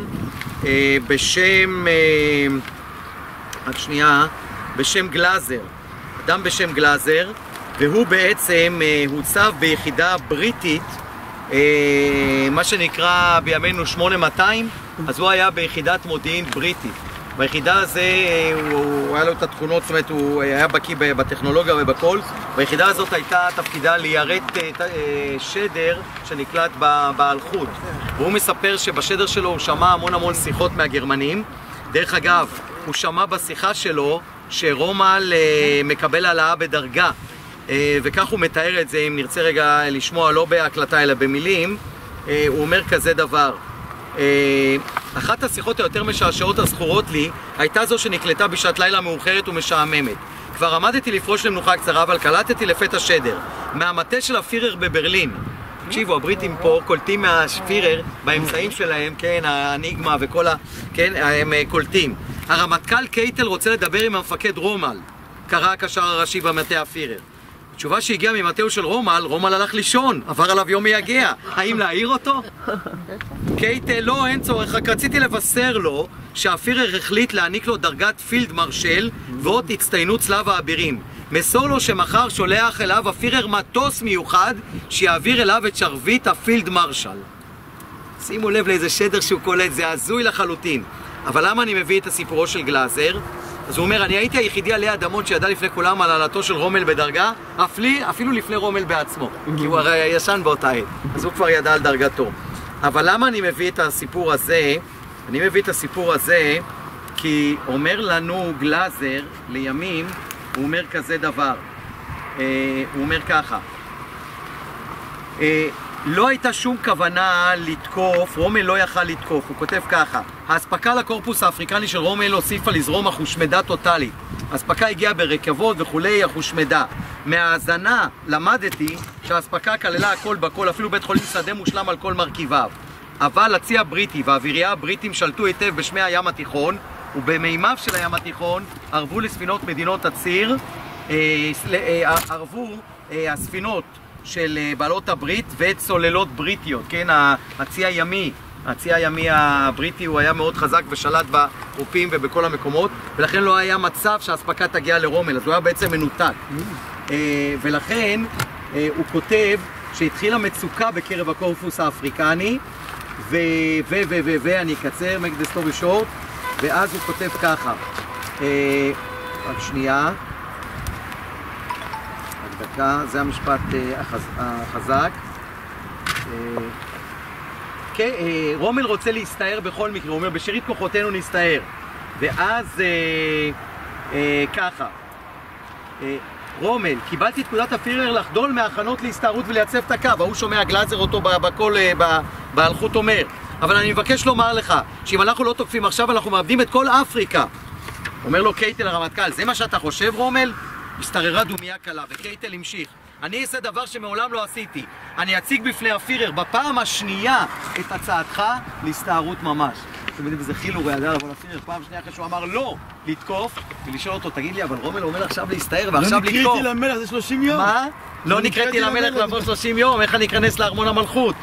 בשם גלאזר. אדם בשם גלאזר, והוא בעצם הוצב ביחידה בריטית, מה שנקרא בימינו 8200, אז הוא היה ביחידת מודיעין בריטית. ביחידה הזה הוא היה לו את התכונות, זאת אומרת הוא היה בקיא בטכנולוגיה ובכל. ביחידה הזאת הייתה תפקידה ליירט שדר שנקלט באלחוט. והוא מספר שבשדר שלו הוא שמע המון שיחות מהגרמנים. דרך אגב, הוא שמע בשיחה שלו שרומל מקבל העלאה בדרגה, וכך הוא מתאר את זה, אם נרצה רגע לשמוע לא בהקלטה אלא במילים. הוא אומר כזה דבר: אחת השיחות היותר משעשעות הזכורות לי הייתה זו שנקלטה בשעת לילה מאוחרת ומשעממת. כבר עמדתי לפרוש למנוחה קצרה, אבל קלטתי לפתע שדר מהמטה של הפירר בברלין. תקשיבו, הבריטים פה קולטים מהפירר באמצעים שלהם, כן, האניגמה וכל כן, הם קולטים. הרמטכ"ל קייטל רוצה לדבר עם המפקד רומל, קרא הקשר הראשי במטה הפירר. התשובה שהגיעה ממטהו של רומל הלך לישון, עבר עליו יום מייגע. האם להעיר אותו? קייטל, לא, אין צורך, רק רציתי לבשר לו שהפירר החליט להעניק לו דרגת פילד מרשל ועוד הצטיינות צלב האבירים. מסור לו שמחר שולח אליו הפירר מטוס מיוחד שיעביר אליו את שרביט הפילד מרשל. שימו לב לאיזה שדר שהוא קולט, זה הזוי לחלוטין. אבל למה אני מביא את הסיפורו של גלאזר? אז הוא אומר, אני הייתי היחידי עלי אדמות שידע לפני כולם על העלתו של רומל בדרגה, אפילו לפני רומל בעצמו, כי הוא הרי ישן באותה עת, אז הוא כבר ידע על דרגתו. אבל למה אני מביא את הסיפור הזה? אני מביא את הסיפור הזה כי אומר לנו גלאזר לימים, הוא אומר כזה דבר, הוא אומר ככה, לא הייתה שום כוונה לתקוף, רומל לא יכל לתקוף, הוא כותב ככה: האספקה לקורפוס האפריקני של רומל הוסיפה לזרום החושמדה טוטלית. האספקה הגיעה ברכבות וכולי, החושמדה. מהאזנה למדתי שהאספקה כללה הכל בכל, אפילו בית חולים שדה מושלם על כל מרכיביו. אבל הצי הבריטי והאווירייה הבריטים שלטו היטב בשמי הים התיכון, ובמימיו של הים התיכון ערבו לספינות מדינות הציר, ערבו הספינות של בעלות הברית וצוללות בריטיות, כן, הצי הימי הבריטי הוא היה מאוד חזק ושלט בחופים ובכל המקומות, ולכן לא היה מצב שהאספקה תגיע לרומל, אז הוא היה בעצם מנותק. ולכן הוא כותב שהתחילה מצוקה בקרב הקורפוס האפריקני, ואני אקצר, make the story short, ואז הוא כותב ככה, רק שנייה, דקה, זה המשפט החזק. רומל רוצה להסתער בכל מקרה, הוא אומר, בשארית כוחותינו נסתער. ואז ככה, רומל, קיבלתי את פקודת הפירר לחדול מההכנות להסתערות ולייצב את הקו. ההוא שומע גלאזר אותו בהלכות אומר, אבל אני מבקש לומר לך שאם אנחנו לא תוקפים עכשיו אנחנו מאבדים את כל אפריקה. אומר לו קייטל הרמטכ"ל, זה מה שאתה חושב רומל? הסתררה דומיה קלה, וקייטל המשיך, אני אעשה דבר שמעולם לא עשיתי, אני אציג בפני הפירר בפעם השנייה את הצעתך להסתערות ממש. אתם יודעים, וזה חיל ורעדה לבוא לפירר פעם שנייה אחרי שהוא אמר לא לתקוף, ולשאול אותו, תגיד לי, אבל רומל אומר עכשיו להסתער ועכשיו לתקוף. לא נקראתי למלך, זה 30 יום. מה? לא נקראתי למלך לבוא 30 יום, איך אני אכנס לארמון המלכות?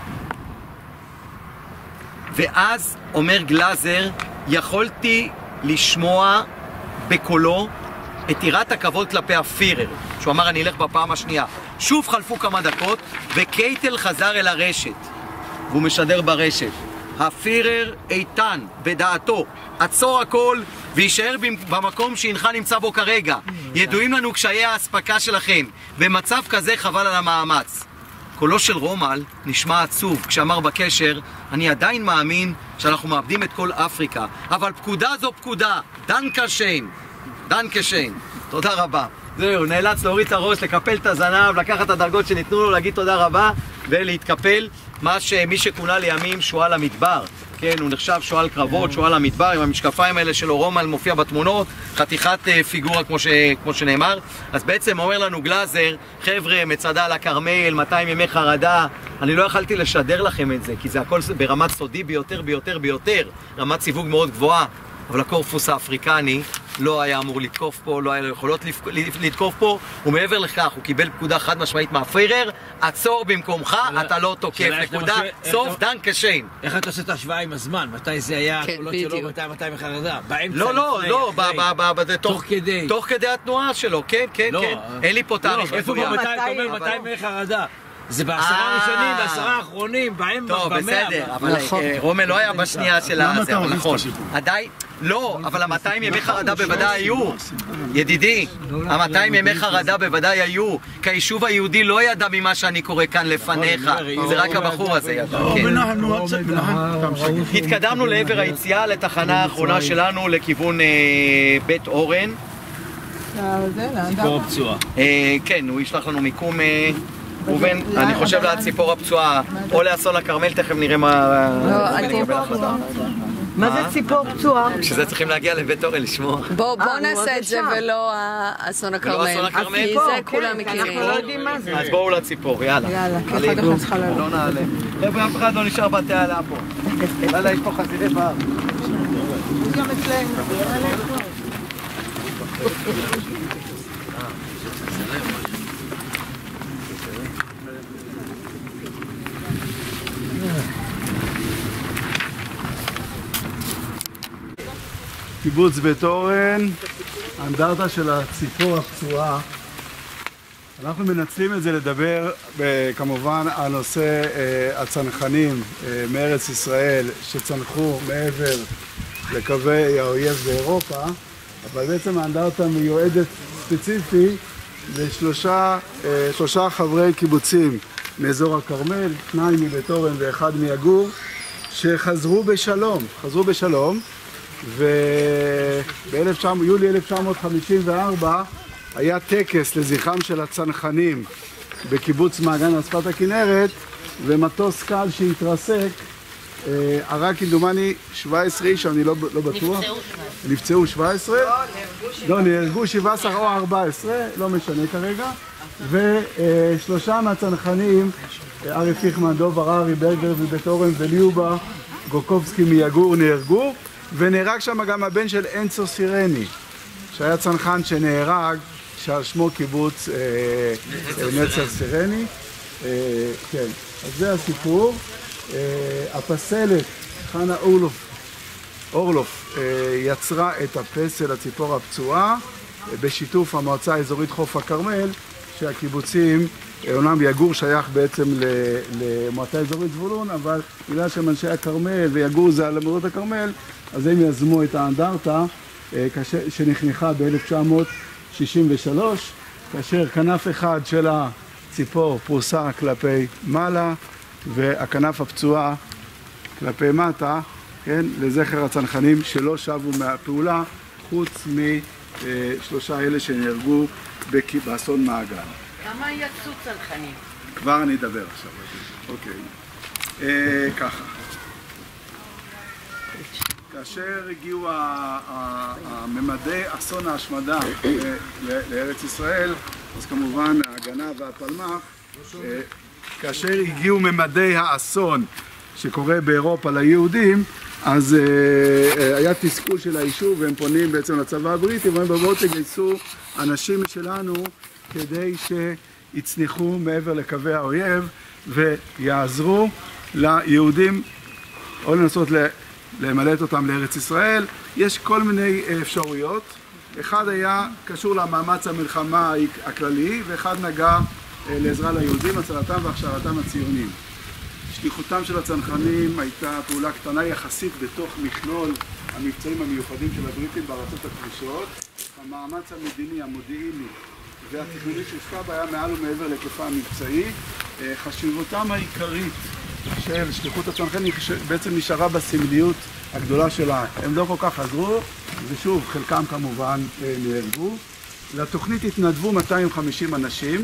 ואז אומר גלאזר, יכולתי לשמוע בקולו את יראת הכבוד כלפי הפירר, שהוא אמר אני אלך בפעם השנייה. שוב חלפו כמה דקות וקייטל חזר אל הרשת, והוא משדר ברשת, הפירר איתן בדעתו, עצור הכל וישאר במקום שהנך נמצא בו כרגע. ידועים לנו קשיי ההספקה שלכם, במצב כזה חבל על המאמץ. קולו של רומל נשמע עצוב כשאמר בקשר, אני עדיין מאמין שאנחנו מאבדים את כל אפריקה, אבל פקודה זו פקודה, דנקה שיין. דנקה שיין. תודה רבה. זהו, נאלץ להוריד את הראש, לקפל את הזנב, לקחת את הדרגות שניתנו לו, להגיד תודה רבה ולהתקפל. מי שכונה לימים שועל המדבר, כן, הוא נחשב שועל קרבות, שועל המדבר, עם המשקפיים האלה שלו, רומל מופיע בתמונות, חתיכת פיגורה כמו שנאמר. אז בעצם אומר לנו גלאזר, חבר'ה, מצדה על הכרמל, 200 ימי חרדה, אני לא יכלתי לשדר לכם את זה, כי זה הכל ברמת סודי ביותר, רמת סיווג מאוד גבוהה, אבל הקורפוס האפריקני לא היה אמור לתקוף פה, לא היה לו יכולות לתקוף פה, ומעבר לכך הוא קיבל פקודה חד משמעית מהפירר, עצור במקומך, אתה לא תוקף, נקודה, סוף, דנקה שיין. איך אתה עושה את ההשוואה עם הזמן? מתי זה היה הקולות שלו, מתי מחרדה? לא, תוך כדי התנועה שלו, כן, אין לי פה תאריך. איפה אתה אומר מתי מחרדה? זה בעשרה הראשונים, בעשרה האחרונים, בהם במאה. טוב, בסדר, אבל רומל לא היה בשנייה של הזה, אבל נכון. עדיין, לא, אבל ה-200 ימי חרדה בוודאי היו. ידידי, ה-200 ימי חרדה בוודאי היו, כי היישוב היהודי לא ידע ממה שאני קורא כאן לפניך, זה רק הבחור הזה ידע. התקדמנו לעבר היציאה לתחנה האחרונה שלנו, לכיוון בית אורן. ציפור הפצועה. כן, הוא ישלח לנו מיקום... ראובן, אני חושב לציפור הפצועה, או לאסון הכרמל, תכף נראה מה... מה זה ציפור פצועה? שזה צריכים להגיע לבית אורן לשמוע. בוא נעשה את זה ולא אסון הכרמל, כי זה כולם מכירים. אז בואו לציפור, יאללה. יאללה, כי אחד אחד צריכה לעלות. לא נעלה. חבר'ה, אף אחד לא נשאר בתעלה פה. יאללה, יש פה חזירי בר. יש גם אצלנו. קיבוץ בית אורן, האנדרטה של הציפור הפצועה. אנחנו מנצלים את זה לדבר כמובן על נושא הצנחנים מארץ ישראל שצנחו מעבר לקווי האויב באירופה, אבל בעצם האנדרטה מיועדת ספציפי לשלושה חברי קיבוצים מאזור הכרמל, 2 מבית אורן ואחד מיגור, שחזרו בשלום, וביולי 1954 היה טקס לזכרם של הצנחנים בקיבוץ מעגן על שפת הכנרת, ומטוס קל שהתרסק הרג כמדומני 17 איש, אני לא בטוח. נפצעו 17? לא, נהרגו 17 או 14, לא משנה כרגע. ושלושה מהצנחנים, ארי פיכמן, דוב הררי, ברגר מבית אורן וליובה גוקובסקי מיגור נהרגו, ונהרג שם גם הבן של אנצו סירני, שהיה צנחן שנהרג, שעל שמו קיבוץ נצר סירני. כן, אז זה הסיפור. הפסלת, חנה אורלוף, יצרה את הפסל הציפור הפצועה בשיתוף המועצה האזורית חוף הכרמל, שהקיבוצים, אומנם יגור שייך בעצם למועצה האזורית זבולון, אבל בגלל שהם אנשי הכרמל ויגור זה על עמודות הכרמל, אז הם יזמו את האנדרטה שנחנכה ב-1963, כאשר כנף אחד של הציפור פרוסה כלפי מעלה והכנף הפצועה כלפי מטה, כן, לזכר הצנחנים שלא שבו מהפעולה, חוץ משלושה אלה שנהרגו באסון מעגן. כמה יצאו צנחנים? כבר אני אדבר עכשיו. אוקיי. ככה. כאשר הגיעו הממדי אסון ההשמדה לארץ ישראל, אז כמובן ההגנה והפלמ"ח, כאשר הגיעו ממדי האסון שקורה באירופה ליהודים, אז היה תסכול של היישוב, והם פונים בעצם לצבא הבריטי, והם בואו תגייסו אנשים שלנו כדי שיצניחו מעבר לקווי האויב ויעזרו ליהודים או לנסות למלט אותם לארץ ישראל. יש כל מיני אפשרויות. אחד היה קשור למאמץ המלחמה הכללי, ואחד נגע לעזרה ליהודים, הצלתם והכשרתם הציונים. שליחותם של הצנחנים הייתה פעולה קטנה יחסית בתוך מכלול המבצעים המיוחדים של הבריטים בארצות הכבושות. המאמץ המדיני, המודיעיני והתכנוני שהושקע בה היה מעל ומעבר להיקפה המבצעי. חשיבותם העיקרית של שליחות הצנחנים בעצם נשארה בסמליות הגדולה שלה. הם לא כל כך עזרו, ושוב, חלקם כמובן נהרגו. לתוכנית התנדבו 250 אנשים,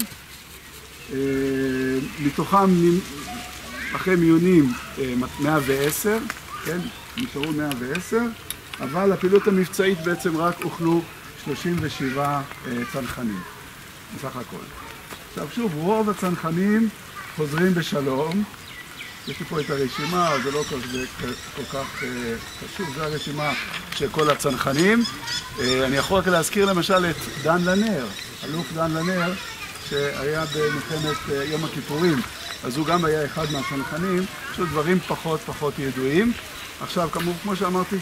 מתוכם אחרי מיונים 110, כן, נשארו 110, אבל הפעילות המבצעית בעצם רק אוכלו 37 צנחנים, בסך הכל. עכשיו שוב, רוב הצנחנים חוזרים בשלום. יש לי פה את הרשימה, זה לא כל כך חשוב, זה הרשימה של כל הצנחנים. אני יכול רק להזכיר למשל את דן לנר, אלוף דן לנר, שהיה במלחמת יום הכיפורים, אז הוא גם היה אחד מהצנחנים, פשוט דברים פחות ידועים. עכשיו, כמו שאמרתי,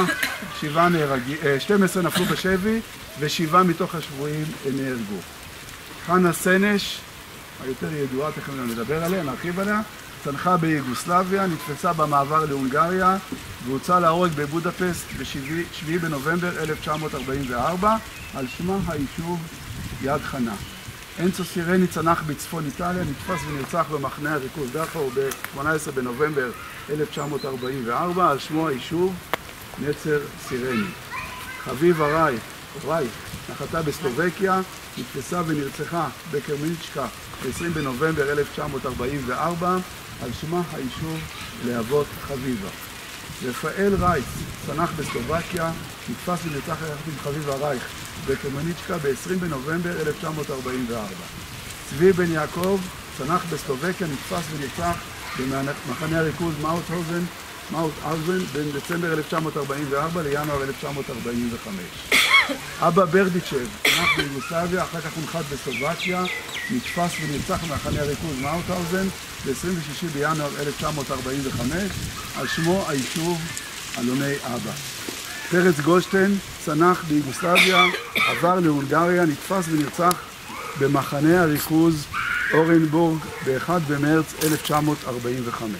12 נפלו בשבי, ו7 מתוך השבויים נהרגו. חנה סנש, היותר ידועה, תכף נדבר עליה, נרחיב עליה, צנחה ביוגוסלביה, נתפסה במעבר להונגריה, והוצאה להורג בבודפסט ב-7 בנובמבר 1944, על שמה היישוב יד חנה. אנצו סירני צנח בצפון איטליה, נתפס ונרצח במחנה הריכוז דכאו ב-18 בנובמבר 1944, על שמו היישוב נצר סירני. חביבה רייך נחתה בסלובקיה, נתפסה ונרצחה בקרמיניצ'קה ב-20 בנובמבר 1944, על שמה היישוב להבות חביבה. רפאל רייס צנח בסלובקיה, נתפס ונרצח יחד עם חביבה רייך בקרמיניצ'קה ב-20 בנובמבר 1944. צבי בן יעקב צנח בסלובקיה, נתפס ונרצח במחנה הריכוז מאוטהאוזן בין דצמבר 1944 לינואר 1945. אבא ברדיצ'ב צנח ביוגוסלביה, אחר כך הונחת בסלובקיה, נתפס ונרצח במחנה הריכוז מאוטהאוזן ב-26 בינואר 1945, על שמו היישוב אלוני אבא. פרץ גולדשטיין צנח ביוגוסלביה, עבר להונגריה, נתפס ונרצח במחנה הריכוז אורנבורג ב-1 במרץ 1945.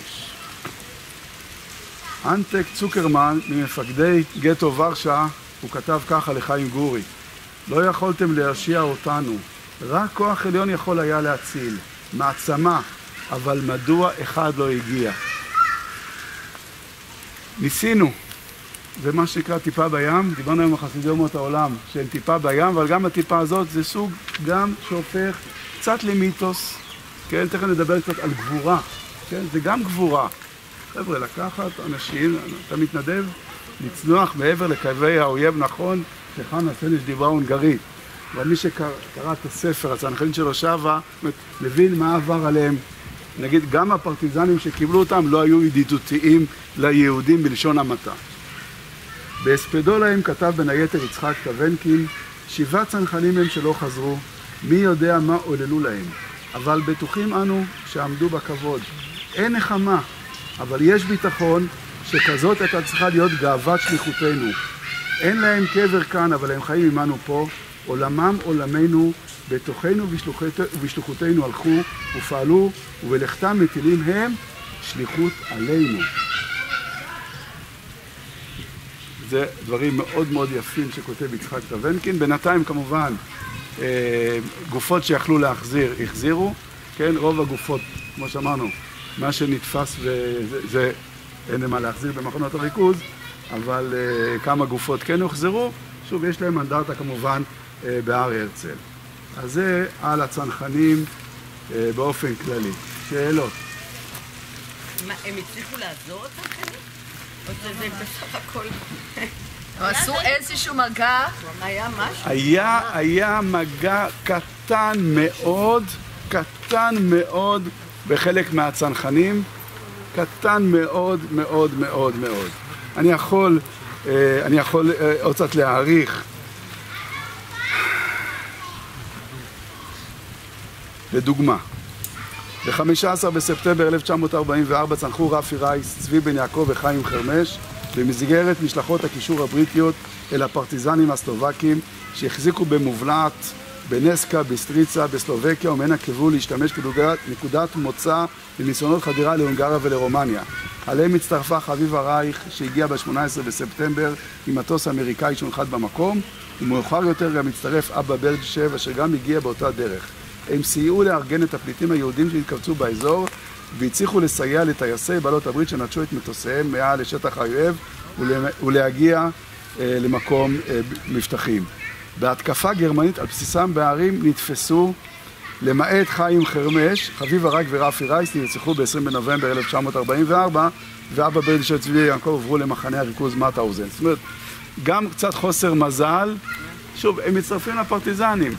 אנטק צוקרמן, ממפקדי גטו ורשה, הוא כתב ככה לחיים גורי: לא יכולתם להרשיע אותנו, רק כוח עליון יכול היה להציל, מעצמה, אבל מדוע אחד לא הגיע? ניסינו, זה מה שנקרא טיפה בים, דיברנו היום על חסידי אומות העולם של טיפה בים, אבל גם הטיפה הזאת זה סוג גם שהופך קצת למיתוס, כן? תכף נדבר קצת על גבורה, כן? זה גם גבורה. חבר'ה, לקחת אנשים, אתה מתנדב לצנוח מעבר לקווי האויב, נכון שחנה סנש דיברה הונגרית, אבל מי שקרא את הספר, הצנחנים שלו שווה, מבין מה עבר עליהם. נגיד, גם הפרטיזנים שקיבלו אותם לא היו ידידותיים ליהודים בלשון המעטה. בהספדו להם כתב בין היתר יצחק טבנקין: 7 צנחנים הם שלא חזרו, מי יודע מה עוללו להם, אבל בטוחים אנו שעמדו בכבוד. אין נחמה, אבל יש ביטחון שכזאת הייתה צריכה להיות גאוות שליחותנו. אין להם קבר כאן, אבל הם חיים עמנו פה, עולמם עולמנו, בתוכנו ובשליחותנו הלכו ופעלו, ובלכתם מטילים הם שליחות עלינו. זה דברים מאוד מאוד יפים שכותב יצחק טבנקין. בינתיים כמובן גופות שיכלו להחזיר, החזירו, כן? רוב הגופות, כמו שאמרנו, מה שנתפס וזה אין למה להחזיר במחנות הריכוז, אבל כמה גופות כן הוחזרו. שוב, יש להם אנדרטה כמובן בהר הרצל. אז זה על הצנחנים באופן כללי. שאלות? הם הצליחו לעזור הצנחנים? או שזה בסך הכל... עשו איזשהו מגע? היה משהו? היה מגע קטן מאוד בחלק מהצנחנים, קטן מאוד מאוד מאוד מאוד. אני יכול עוד קצת להעריך. לדוגמה, ב-15 בספטמבר 1944 צנחו רפי רייס, צבי בן יעקב וחיים חרמש במסגרת משלחות הקישור הבריטיות אל הפרטיזנים הסלובקים שהחזיקו במובלעת בנסקה, בסטריצה, בסלובקיה, ומהן קיוו להשתמש כנקודת מוצא לניסיונות חדירה להונגריה ולרומניה. עליהם הצטרפה חביבה רייך שהגיע ב-18 בספטמבר עם מטוס אמריקאי שהונחת במקום, ומאוחר יותר גם הצטרף אבא ברדשב אשר גם הגיע באותה דרך. הם סייעו לארגן את הפליטים היהודים שהתקבצו באזור והצליחו לסייע לטייסי בעלות הברית שנטשו את מטוסיהם מעל לשטח האויב ולהגיע למקום מבטחים. בהתקפה גרמנית על בסיסם בערים נתפסו, למעט חיים חרמש, חביבה רייך ורפי רייס נרצחו ב-20 בנובמבר 1944, ואבא ברדשב וצבי יעקב עברו למחנה הריכוז מאוטהאוזן. זאת אומרת, גם קצת חוסר מזל. שוב, הם מצטרפים לפרטיזנים.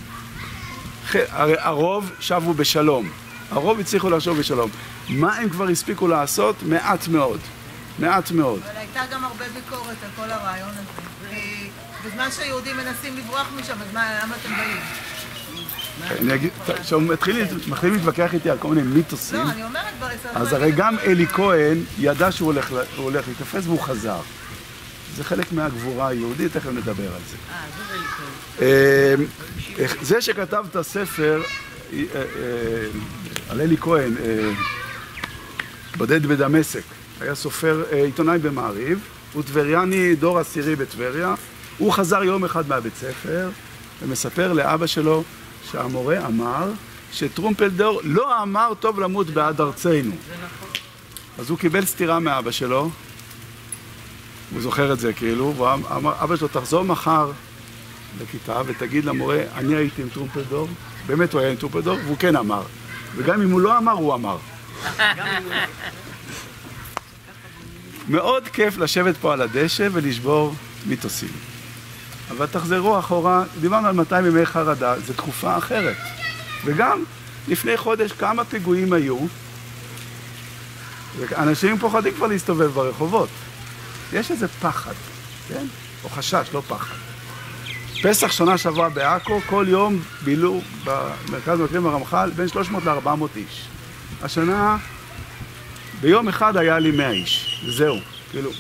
הרוב שבו בשלום. הרוב הצליחו לחשוב בשלום. מה הם כבר הספיקו לעשות? מעט מאוד. מעט מאוד. אבל הייתה גם הרבה ביקורת על כל הרעיון הזה. בזמן שהיהודים מנסים לברוח משם, אז למה אתם באים? אני אגיד, מתחילים להתווכח איתי על כל מיני מיתוסים. לא, אני אומרת כבר... אז הרי גם אלי כהן ידע שהוא הולך להתאפס והוא חזר. זה חלק מהגבורה היהודית, תכף נדבר על זה. זה אלי כהן. זה שכתב את הספר על אלי כהן, בודד בדמשק, היה סופר עיתונאי במעריב, הוא טבריאני, דור עשירי בטבריה. הוא חזר יום אחד מהבית ספר ומספר לאבא שלו שהמורה אמר שטרומפלדור לא אמר טוב למות בעד ארצנו. אז הוא קיבל סתירה מאבא שלו, הוא זוכר את זה כאילו, והוא אמר, אבא שלו תחזור מחר לכיתה ותגיד למורה, אני הייתי עם טרומפלדור, באמת הוא היה עם טרומפלדור, והוא כן אמר. וגם אם הוא לא אמר, הוא אמר. מאוד כיף לשבת פה על הדשא ולשבור מיתוסים. אבל תחזרו אחורה, דיברנו על 200 ימי חרדה, זו תקופה אחרת. וגם לפני חודש כמה פיגועים היו, אנשים פוחדים כבר להסתובב ברחובות. יש איזה פחד, כן? או חשש, לא פחד. פסח שנה שעברה בעכו, כל יום בילו במרכז מבקרים הרמח"ל בין 300 ל-400 איש. השנה, ביום אחד היה לי 100 איש, וזהו, כאילו.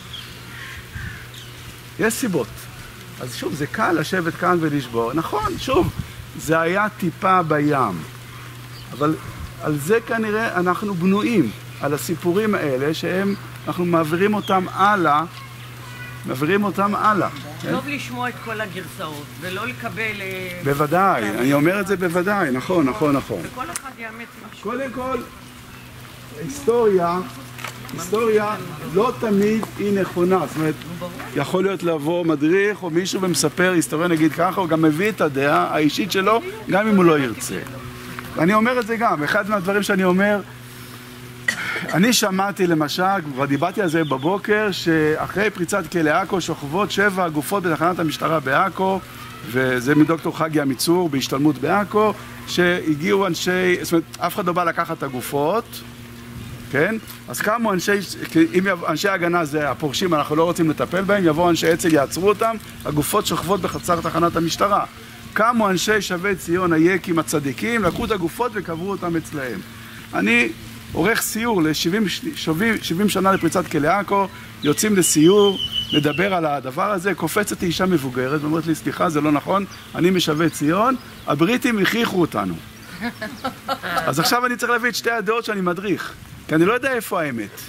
יש סיבות. אז שוב, זה קל לשבת כאן ולשבור. נכון, שוב, זה היה טיפה בים. אבל על זה כנראה אנחנו בנויים, על הסיפורים האלה שהם, אנחנו מעבירים אותם הלאה, טוב לשמוע את כל הגרסאות, ולא לקבל... בוודאי, אני אומר את זה בוודאי, נכון. וכל אחד יאמץ משהו. קודם כל, היסטוריה לא תמיד היא נכונה. זאת אומרת, יכול להיות לבוא מדריך או מישהו ומספר היסטוריה נגיד ככה, הוא גם מביא את הדעה האישית שלו, גם אם הוא לא ירצה. אני אומר את זה גם, אחד מהדברים שאני אומר, אני שמעתי למשל, כבר דיברתי על זה בבוקר, שאחרי פריצת כלא עכו שוכבות 7 גופות בתחנת המשטרה בעכו, וזה מדוקטור חגי המיצור בהשתלמות בעכו, שהגיעו אנשי, זאת אומרת, אף אחד לא בא לקחת את הגופות, כן? אז קמו אם אנשי ההגנה זה הפורשים, אנחנו לא רוצים לטפל בהם, יבואו אנשי אצ"ל, יעצרו אותם, הגופות שוכבות בחצר תחנת המשטרה. קמו אנשי שבי ציון היקים הצדיקים, לקחו את הגופות וקברו אותם אצלהם. אני עורך סיור ל-70 שנה לפריצת כלא עכו, יוצאים לסיור, לדבר על הדבר הזה, קופצת אישה מבוגרת ואומרת לי, סליחה, זה לא נכון, אני משבי ציון, הבריטים הכריחו אותנו. אז עכשיו אני צריך להביא את שתי הדעות שאני מדריך, כי אני לא יודע איפה האמת.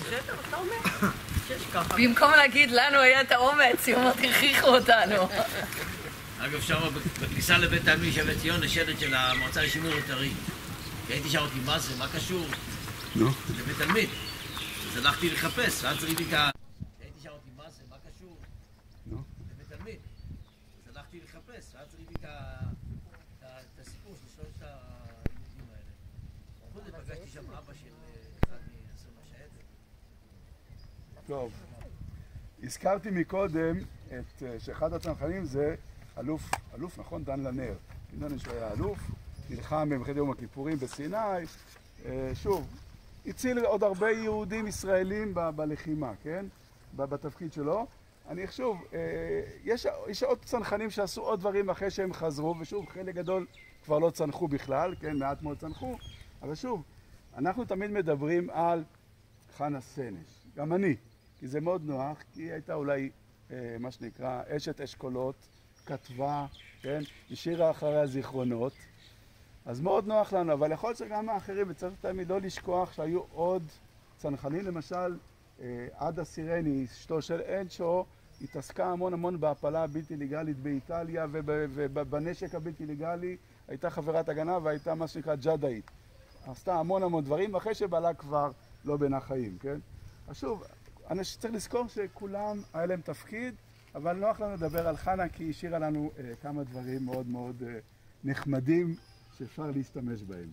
במקום להגיד לנו היה את האומץ, היא אומרת, הכריחו אותנו. אגב, שם בכניסה לבית העלמין שבי ציון, השלט של המועצה לשימור אתרים. הייתי שם אותי, מה זה? מה קשור? נו? לבית עלמין. אז הלכתי לחפש, ואז ראיתי את ה... הייתי שם אותי, מה זה? מה קשור? נו? לבית עלמין. אז הלכתי לחפש, ואז ראיתי את הסיפור של שלושת היהודים האלה. חוץ זה פגשתי שם אבא של אחד מעשר השייטת. טוב. הזכרתי מקודם שאחד הצנחנים זה אלוף, נכון? דן לנר. דן שהיה אלוף, נלחם במלחמת יום הכיפורים בסיני, שוב, הציל עוד הרבה יהודים ישראלים בלחימה, כן? בתפקיד שלו, אני שוב, יש עוד צנחנים שעשו עוד דברים אחרי שהם חזרו, ושוב, חלק גדול כבר לא צנחו בכלל, כן, מעט מאוד צנחו, אבל שוב, אנחנו תמיד מדברים על חנה סנש, גם אני, כי זה מאוד נוח, כי היא הייתה אולי, מה שנקרא, אשת אשכולות, כתבה, כן, השאירה אחרי הזיכרונות, אז מאוד נוח לנו, אבל יכול להיות שגם האחרים, וצריך תמיד לא לשכוח שהיו עוד צנחנים, למשל, עדה סירני, אשתו של אנצ'ו, התעסקה המון בהפלה הבלתי לגלית באיטליה, ובנשק הבלתי לגלי, הייתה חברת הגנה והייתה מה שנקרא ג'דאית. עשתה המון דברים, אחרי שבעלה כבר לא בין החיים, כן? אז שוב, צריך לזכור שכולם היה להם תפקיד, אבל נוח לנו לדבר על חנה, כי היא השאירה לנו כמה דברים מאוד נחמדים שאפשר להשתמש בהם.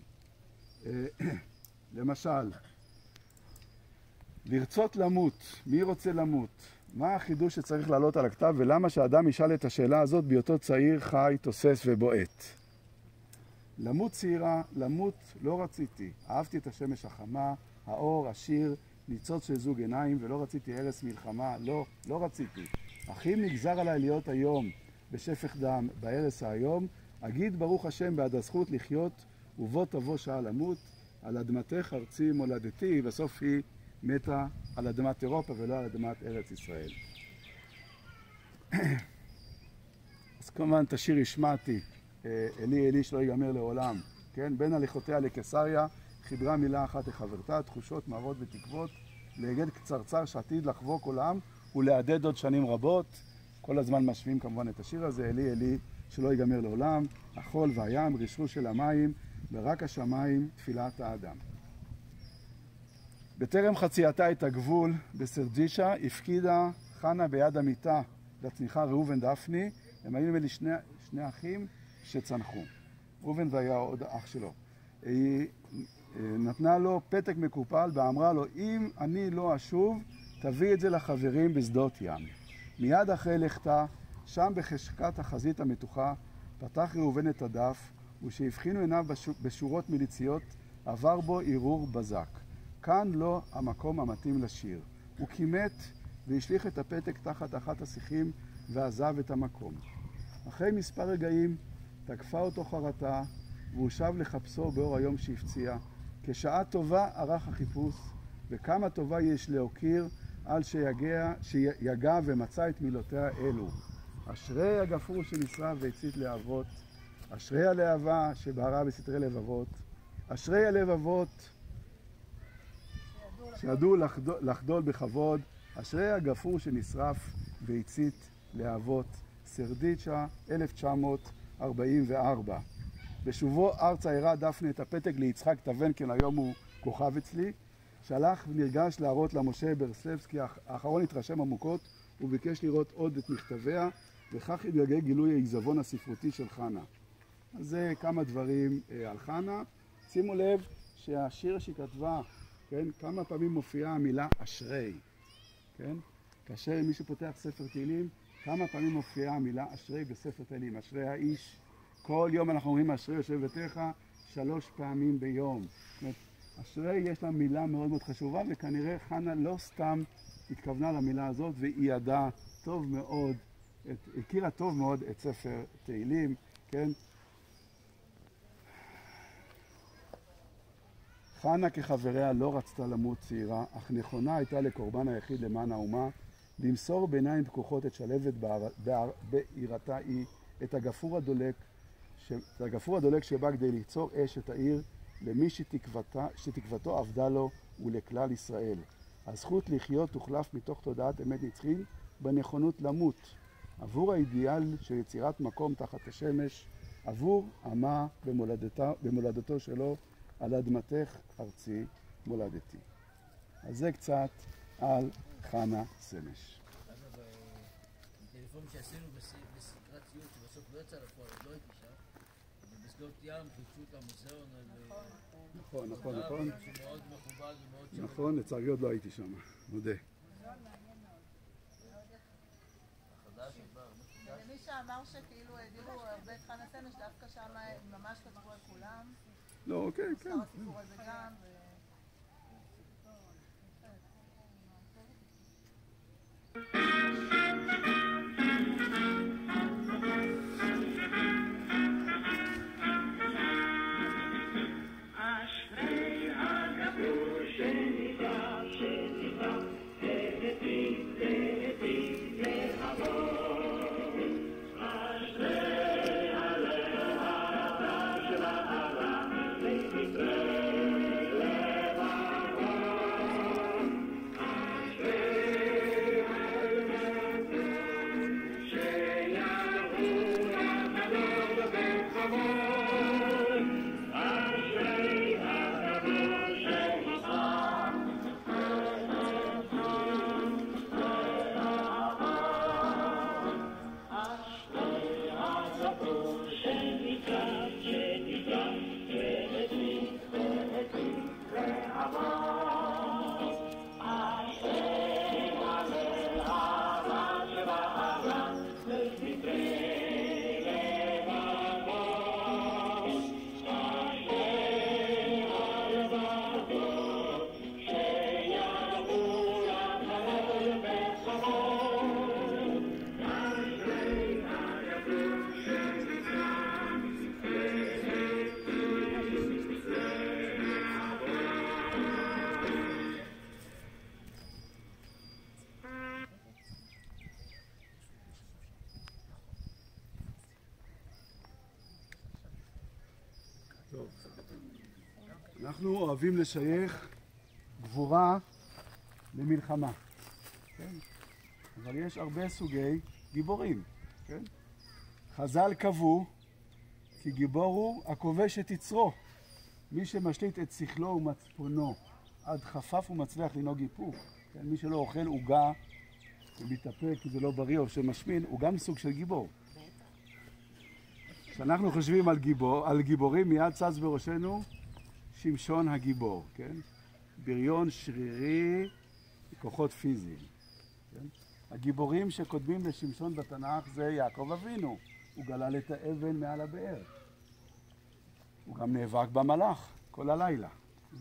למשל, לרצות למות, מי רוצה למות? מה החידוש שצריך לעלות על הכתב, ולמה שהאדם ישאל את השאלה הזאת בהיותו צעיר, חי, תוסס ובועט? למות צעירה, למות לא רציתי. אהבתי את השמש החמה, האור, השיר, ניצוץ של זוג עיניים, ולא רציתי הרס מלחמה. לא רציתי. אך אם נגזר עליי להיות היום בשפך דם, בהרס היום, אגיד ברוך השם בעד הזכות לחיות, ובוא תבוא שעה למות, על אדמתך ארצי מולדתי, בסוף היא מתה על אדמת אירופה ולא על אדמת ארץ ישראל. אז כמובן את השיר השמעתי, אלי שלא ייגמר לעולם, כן? בין הליכותיה לקיסריה, חיברה מילה אחת לחברתה, תחושות, מערות ותקוות, להגד קצרצר שעתיד לחבוק עולם ולעדד עוד שנים רבות. כל הזמן משווים כמובן את השיר הזה, אלי שלא ייגמר לעולם, החול והים, רשרוש של המים, ורק השמיים, תפילת האדם. בטרם חצייתה את הגבול בסרג'ישה, הפקידה חנה ביד המיטה לצניחה ראובן דפני. הם היו נדמה לי שני אחים שצנחו. ראובן והיה עוד אח שלו. היא נתנה לו פתק מקופל ואמרה לו, אם אני לא אשוב, תביא את זה לחברים בשדות ים. מיד אחרי לכתה, שם בחשקת החזית המתוחה, פתח ראובן את הדף, ושהבחינו עיניו בשורות מיליציות, עבר בו ערעור בזק. כאן לא המקום המתאים לשיר. הוא כימת והשליך את הפתק תחת אחת השיחים ועזב את המקום. אחרי מספר רגעים תקפה אותו חרטה והוא שב לחפשו באור היום שהפציע. כשעה טובה ערך החיפוש, וכמה טובה יש להוקיר על שיגע ומצא את מילותיה אלו. אשרי הגפור שנשרף והצית להבות, אשרי הלהבה שבהרה בסתרי לבבות, אשרי הלבבות שידעו לחדול בכבוד, אשרי הגפור שנשרף והצית להבות. סרדיצ'ה 1944. בשובו ארצה הראה דפני את הפתק ליצחק טבנקין, היום הוא כוכב אצלי, שלח ונרגש להראות למשה ברסלבסקי, האחרון התרשם עמוקות וביקש לראות עוד את מכתביה, וכך התגלגל גילוי העיזבון הספרותי של חנה. אז זה כמה דברים על חנה. שימו לב שהשיר שהיא כתבה, כן, כמה פעמים מופיעה המילה אשרי, כן? כאשר מישהו פותח ספר תהילים, כמה פעמים מופיעה המילה אשרי בספר תהילים, אשרי האיש. כל יום אנחנו אומרים אשרי יושב ביתך 3 פעמים ביום. זאת אומרת, אשרי יש לה מילה מאוד חשובה, וכנראה חנה לא סתם התכוונה למילה הזאת, והיא ידעה טוב מאוד, הכירה טוב מאוד את ספר תהילים, כן? חנה כחבריה לא רצתה למות צעירה, אך נכונה הייתה לקורבן היחיד למען האומה, למסור בעיניים פקוחות את שלבת בעירתה היא, את הגפור הדולק שבא כדי ליצור אש את העיר, למי שתקוותו עבדה לו ולכלל ישראל. הזכות לחיות תוחלף מתוך תודעת אמת נצחית בנכונות למות, עבור האידיאל של יצירת מקום תחת השמש, עבור עמה במולדתו שלו, על אדמתך ארצי מולדתי. אז זה קצת על חנה סנש. אגב, טלפון שעשינו בסדרת ציוד שבסוף לא יצא לפועל, לא הייתי שם, ובשדות ים חיפשו את המוזיאון על... נכון. שמאוד מכובד ומאוד שם. נכון, לצערי עוד לא הייתי שם, מודה. מי שאמר שכאילו הדירו הרבה את חנה סנש, דווקא שם ממש כתבו על כולם. לא, אוקיי, כן. שר הסיפור הזה גם. אנחנו אוהבים לשייך גבורה למלחמה, כן? אבל יש הרבה סוגי גיבורים, כן? חז"ל קבעו כי גיבור הוא הכובש את יצרו, מי שמשליט את שכלו ומצפונו עד חפף ומצליח לנהוג איפוק, כן? מי שלא אוכל עוגה ומתאפק כי זה לא בריא או שמשמין, הוא גם סוג של גיבור. כשאנחנו חושבים על גיבורים, מיד צץ בראשנו שמשון הגיבור, כן? בריון שרירי, כוחות פיזיים, כן? הגיבורים שקודמים לשמשון בתנ"ך זה יעקב אבינו, הוא גלל את האבן מעל הבאר. הוא גם נאבק במלאך כל הלילה.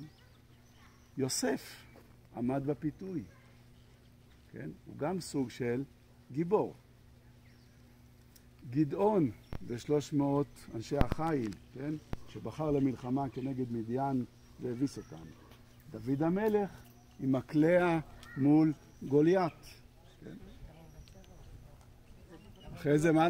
יוסף עמד בפיתוי, כן? הוא גם סוג של גיבור. גדעון ו300 אנשי החיל, כן? שבחר למלחמה כנגד מדיין והביס אותם. דוד המלך עם מקלע מול גוליית. כן? אחרי זה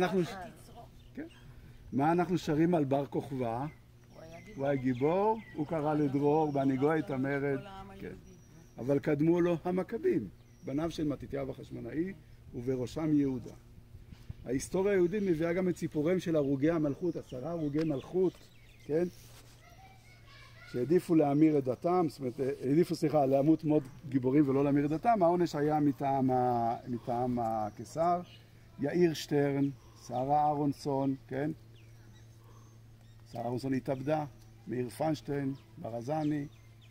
מה אנחנו שרים על בר כוכבא? הוא היה גיבור, הוא קרא לדרור בהנהיגו את המרד. כן. אבל קדמו לו המכבים, בניו של מתתיהו החשמונאי ובראשם יהודה. ההיסטוריה היהודית מביאה גם את סיפוריהם של הרוגי המלכות, 10 הרוגי מלכות, כן? שהעדיפו להמיר את דתם, זאת אומרת, העדיפו, למות מאוד גיבורים ולא להמיר את דתם. העונש היה מטעם הקיסר, יאיר שטרן, שרה אהרונסון, כן? שרה אהרונסון התאבדה, מאיר פנשטיין, ברזני,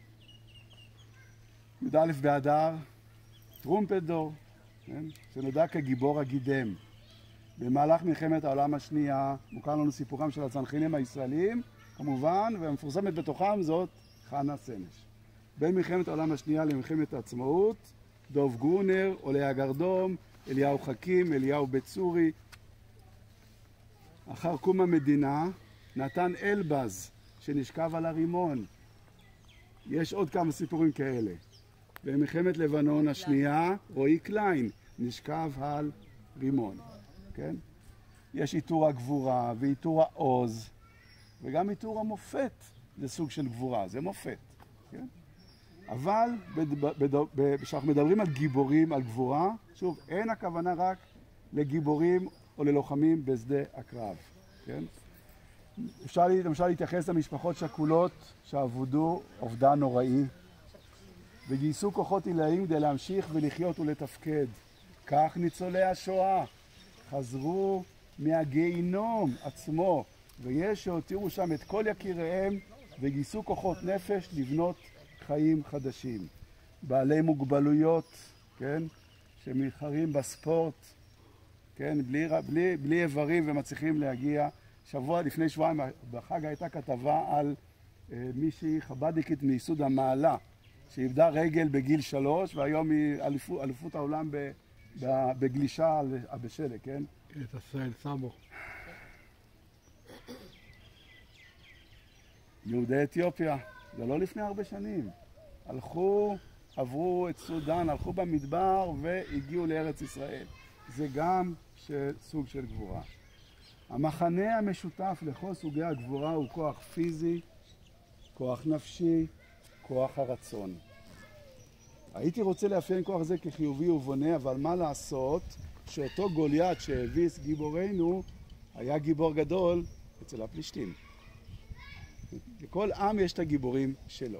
י"א באדר, טרומפלדור, כן? שנודע כגיבור הגידם. במהלך מלחמת העולם השנייה מוכר לנו סיפורם של הצנחנים הישראלים, כמובן, והמפורסמת בתוכם זאת חנה סנש. בין מלחמת העולם השנייה למלחמת העצמאות, דוב גרונר, עולי הגרדום, אליהו חכים, אליהו בצורי. אחר קום המדינה, נתן אלבז, שנשכב על הרימון. יש עוד כמה סיפורים כאלה. במלחמת לבנון השנייה, רועי קליין, נשכב על רימון. כן? יש איתור הגבורה ואיתור העוז, וגם איתור המופת זה סוג של גבורה, זה מופת. כן? אבל כשאנחנו מדברים על גיבורים, על גבורה, שוב, אין הכוונה רק לגיבורים או ללוחמים בשדה הקרב. כן? אפשר למשל להתייחס למשפחות שכולות שעבדו אובדן נוראי, וגייסו כוחות עילאיים כדי להמשיך ולחיות ולתפקד. כך ניצולי השואה חזרו מהגיהינום עצמו, ויש שהותירו שם את כל יקיריהם וגייסו כוחות נפש לבנות חיים חדשים. בעלי מוגבלויות, כן, שמתחרים בספורט, כן, בלי איברים ומצליחים להגיע. לפני שבועיים בחג הייתה כתבה על מישהי חב"דניקית מיסוד המעלה, שאיבדה רגל בגיל 3, והיום היא אליפות העולם בגלישה בשלג, כן? את ישראל סמו. יהודי אתיופיה, זה לא לפני הרבה שנים. עברו את סודן, הלכו במדבר והגיעו לארץ ישראל. זה גם סוג של גבורה. המחנה המשותף לכל סוגי הגבורה הוא כוח פיזי, כוח נפשי, כוח הרצון. הייתי רוצה לאפיין כוח זה כחיובי ובונה, אבל מה לעשות שאותו גוליית שהביס גיבורנו היה גיבור גדול אצל הפלישתים. לכל עם יש את הגיבורים שלו.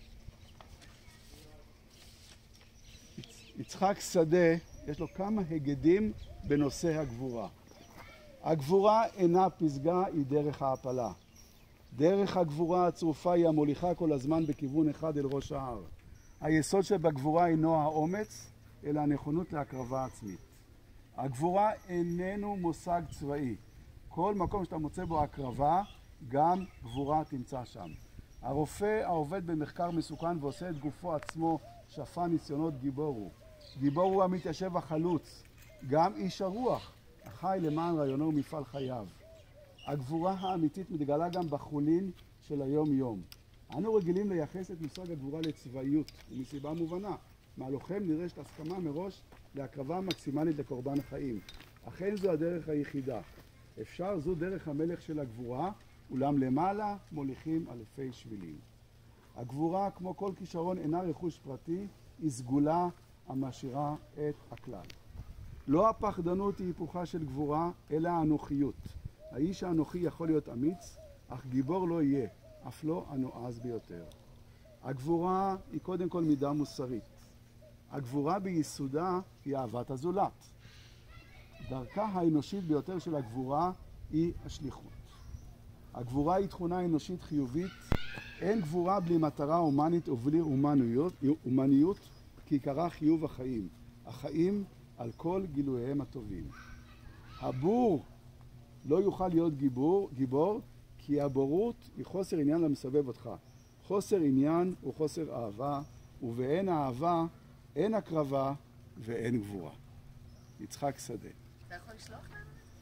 יצחק שדה יש לו כמה הגדים בנושא הגבורה. הגבורה אינה פסגה, היא דרך ההפלה. דרך הגבורה הצרופה היא המוליכה כל הזמן בכיוון אחד אל ראש ההר. היסוד שבגבורה אינו האומץ, אלא הנכונות להקרבה עצמית. הגבורה איננו מושג צבאי. כל מקום שאתה מוצא בו הקרבה, גם גבורה תמצא שם. הרופא העובד במחקר מסוכן ועושה את גופו עצמו שפע ניסיונות גיבור הוא. גיבור הוא המתיישב החלוץ, גם איש הרוח, החי למען רעיונו ומפעל חייו. הגבורה האמיתית מתגלה גם בחולין של היום-יום. אנו רגילים לייחס את מושג הגבורה לצבאיות, ומסיבה מובנה. מהלוחם נדרשת הסכמה מראש להקרבה מקסימלית לקורבן החיים. אכן זו הדרך היחידה. זו דרך המלך של הגבורה, אולם למעלה מוליכים אלפי שבילים. הגבורה, כמו כל כישרון, אינה רכוש פרטי, היא סגולה המעשירה את הכלל. לא הפחדנות היא היפוכה של גבורה, אלא האנוכיות. האיש האנוכי יכול להיות אמיץ, אך גיבור לא יהיה, אף לא הנועז ביותר. הגבורה היא קודם כל מידה מוסרית. הגבורה ביסודה היא אהבת הזולת. דרכה האנושית ביותר של הגבורה היא השליחות. הגבורה היא תכונה אנושית חיובית. אין גבורה בלי מטרה הומנית ובלי הומניות, כי עיקרה חיוב החיים. החיים על כל גילוייהם הטובים. הבור לא יוכל להיות גיבור, כי הבורות היא חוסר עניין למסבב אותך. חוסר עניין הוא חוסר אהבה, ובאין אהבה אין הקרבה ואין גבורה. יצחק שדה. אתה יכול לשלוח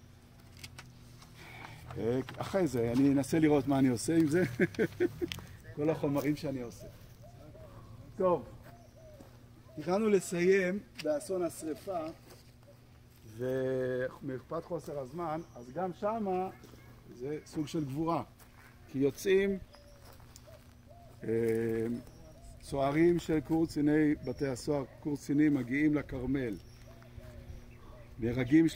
לנו? אחרי זה, אני אנסה לראות מה אני עושה עם זה. כל החומרים שאני עושה. טוב, התחלנו לסיים באסון השריפה, ומפאת חוסר הזמן, אז גם שמה זה סוג של גבורה. כי יוצאים צוערים של קורס קציני בתי הסוהר, קורס קצינים מגיעים לכרמל. נהרגים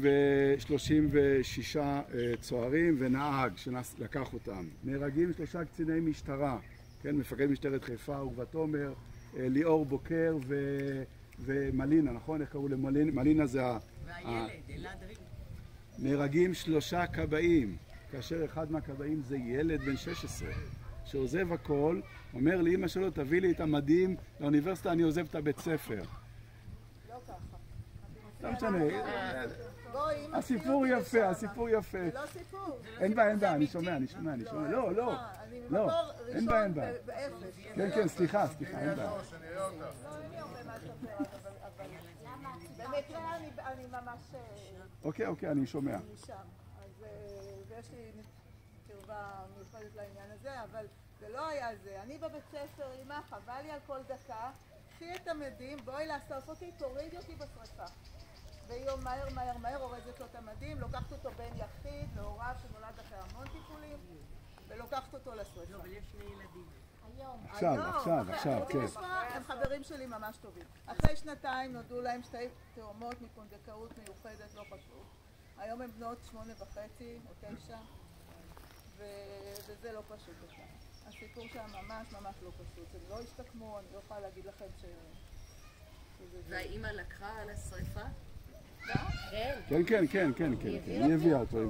36 צוערים ונהג שלקח אותם. נהרגים 3 קציני משטרה, כן, מפקד משטרת חיפה ובתומר, ליאור בוקר ומלינה, נכון? איך קראו למלינה? זה והילד, אלעד ריב. נהרגים 3 כבאים, כאשר אחד מהכבאים זה ילד בן 16 שעוזב הכל, אומר לאמא שלו, תביא לי את המדים לאוניברסיטה, אני עוזב את הבית ספר. לא ככה. לא משנה, הסיפור יפה, הסיפור יפה. זה לא סיפור. אין בעיה, אני שומע. לא, אין בעיה. כן, סליחה, אין בעיה. לא, אין לי הרבה מה לספר, אבל במקרה אני ממש... אוקיי, אני שומע. משם, ויש לי קרבה מיוחדת לעניין הזה, אבל זה לא היה זה. אני בבית ספר, אמא, חבל לי על כל דקה, קחי את המדים, בואי לאסוף אותי, תורידי אותי בשריפה. והיא מהר אורזת לו את המדים, לוקחת אותו בן יחיד, להוריו שנולד אחרי המון טיפולים, ולוקחת אותו לשריפה. לא, אבל יש 2 ילדים. עכשיו, כן. הם חברים שלי ממש טובים. אחרי 2 נולדו להם 2 תאומות מפונדקאות מיוחדת, לא חשוב. היום הם בנות 8.5 או 9, וזה לא פשוט בכלל. הסיפור שם ממש לא פשוט. הם לא השתקמו, אני לא יכולה להגיד לכם ש... והאימא לקחה על השריפה? כן, היא הביאה אותו.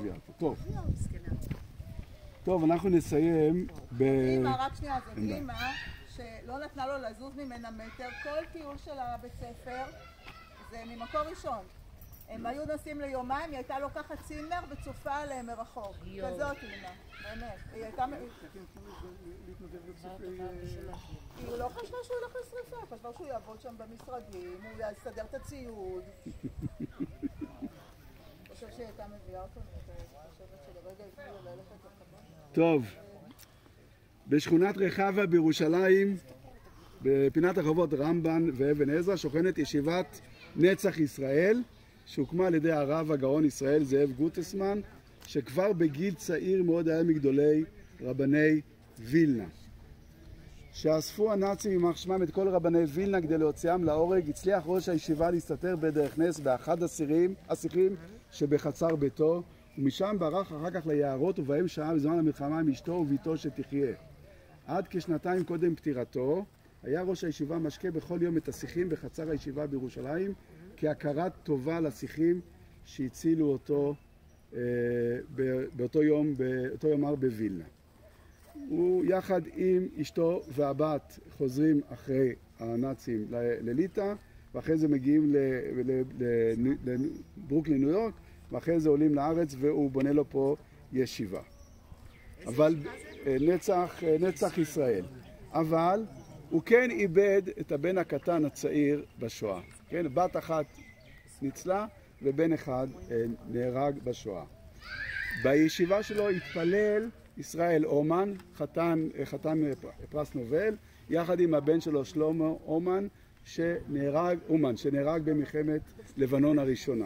טוב, אנחנו נסיים אימא, רק שנייה, זאת אימא שלא נתנה לו לזוז ממנה מטר. כל טיול של הבית ספר זה ממקור ראשון. הם היו נוסעים ליומיים, היא הייתה לוקחת צימר וצופה עליהם מרחוק. כזאת אימא, באמת. היא הייתה... היא לא חשבה שהוא ילך לשריפה, חשבה שהוא יעבוד שם במשרדים, הוא יסדר את הציוד. אני חושב שהיא הייתה מביאה אותו, אני חושבת שלרגע יתנו לו ללכת לחבון. טוב, בשכונת רחבה בירושלים, בפינת הרחובות רמב"ן ואבן עזרא, שוכנת ישיבת נצח ישראל, שהוקמה על ידי הרב הגאון ישראל זאב גוטסמן, שכבר בגיל צעיר מאוד היה מגדולי רבני וילנה. שאספו הנאצים יימח שמם את כל רבני וילנה כדי להוציאם להורג, הצליח ראש הישיבה להסתתר בדרך נס באחד השיחים שבחצר ביתו, ומשם ברח אחר כך ליערות, ובהם שעה בזמן המלחמה עם אשתו וביתו שתחיה. עד כ2 קודם פטירתו היה ראש הישיבה משקה בכל יום את השיחים בחצר הישיבה בירושלים, כהכרת טובה לשיחים שהצילו אותו באותו יום בווילנה. הוא יחד עם אשתו והבת חוזרים אחרי הנאצים לליטא, ואחרי זה מגיעים לברוקלין, ניו יורק, ואחרי זה עולים לארץ והוא בונה לו פה ישיבה. אבל נצח ישראל. אבל הוא כן איבד את הבן הקטן הצעיר בשואה. כן, בת אחת ניצלה ובן אחד נהרג בשואה. בישיבה שלו התפלל ישראל אומן, חתן פרס נובל, יחד עם הבן שלו שלמה אומן, שנהרג במלחמת לבנון הראשונה.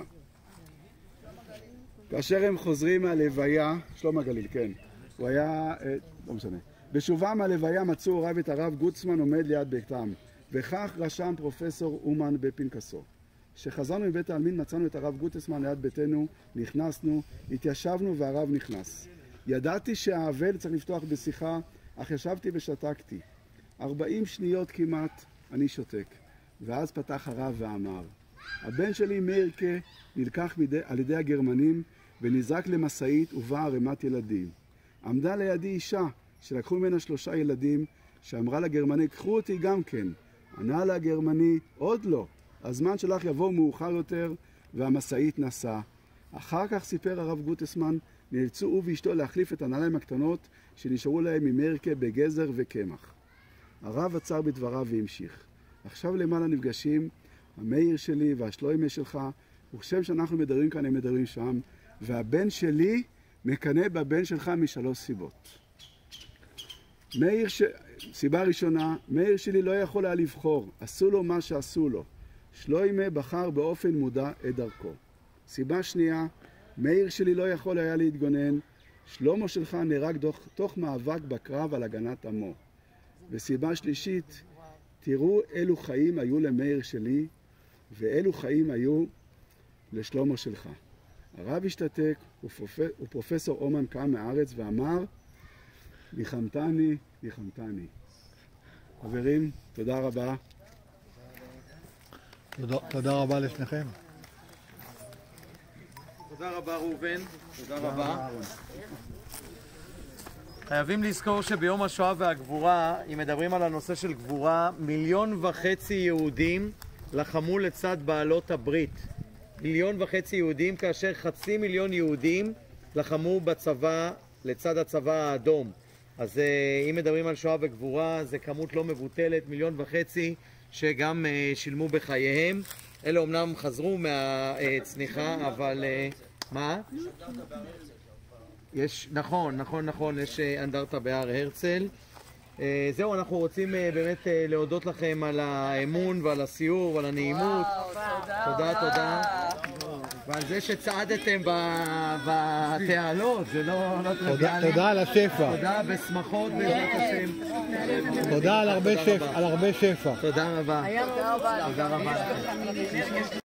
כאשר הם חוזרים מהלוויה, שלמה גליל, כן, הוא היה, לא משנה, בשובם מהלוויה מצאו הוריו את הרב גוטסמן עומד ליד ביתם, וכך רשם פרופסור אומן בפנקסו. כשחזרנו מבית העלמין מצאנו את הרב גוטסמן ליד ביתנו, נכנסנו, התיישבנו והרב נכנס. ידעתי שהאבל צריך לפתוח בשיחה, אך ישבתי ושתקתי. 40 שניות כמעט אני שותק, ואז פתח הרב ואמר, הבן שלי מאירקה נלקח על ידי הגרמנים ונזרק למשאית ובאה ערימת ילדים. עמדה לידי אישה שלקחו ממנה 3 ילדים, שאמרה לגרמני, קחו אותי גם כן. ענה לה הגרמני, עוד לא, הזמן שלך יבוא מאוחר יותר, והמשאית נסעה. אחר כך סיפר הרב גוטסמן, נאלצו הוא ואשתו להחליף את הנעליים הקטנות שנשארו להם ממרקה בגזר וקמח. הרב עצר בדבריו והמשיך. עכשיו למעלה נפגשים המאיר שלי והשלוימה שלך, וכשם שאנחנו מדברים כאן הם מדברים שם, והבן שלי מקנא בבן שלך מ3 סיבות. סיבה ראשונה, מאיר שלי לא יכול היה לבחור, עשו לו מה שעשו לו. שלוימה בחר באופן מודע את דרכו. סיבה שנייה, מאיר שלי לא יכול היה להתגונן, שלמה שלך נהרג תוך מאבק בקרב על הגנת עמו. וסיבה שלישית, תראו אילו חיים היו למאיר שלי, ואילו חיים היו לשלמה שלך. הרב השתתק, ופרופסור אומן קם מהארץ ואמר, ניחמתני, ניחמתני. חברים, תודה רבה. תודה רבה לשניכם. תודה רבה ראובן, תודה רבה. חייבים לזכור שביום השואה והגבורה, אם מדברים על הנושא של גבורה, 1.5 מיליון יהודים לחמו לצד בעלות הברית. 1.5 מיליון יהודים, כאשר 500,000 יהודים לחמו בצבא לצד הצבא האדום. אז אם מדברים על שואה וגבורה, זה כמות לא מבוטלת, 1.5 מיליון שגם שילמו בחייהם. אלה אומנם חזרו מהצניחה, אבל מה? יש, נכון, יש אנדרטה בהר הרצל. זהו, אנחנו רוצים באמת להודות לכם על האמון ועל הסיור ועל הנעימות. תודה. ועל זה שצעדתם בתעלות, זה לא טריוויאלי. תודה על השפע. תודה בשמחות בעזרת השם. תודה על הרבה שפע. תודה רבה. תודה רבה.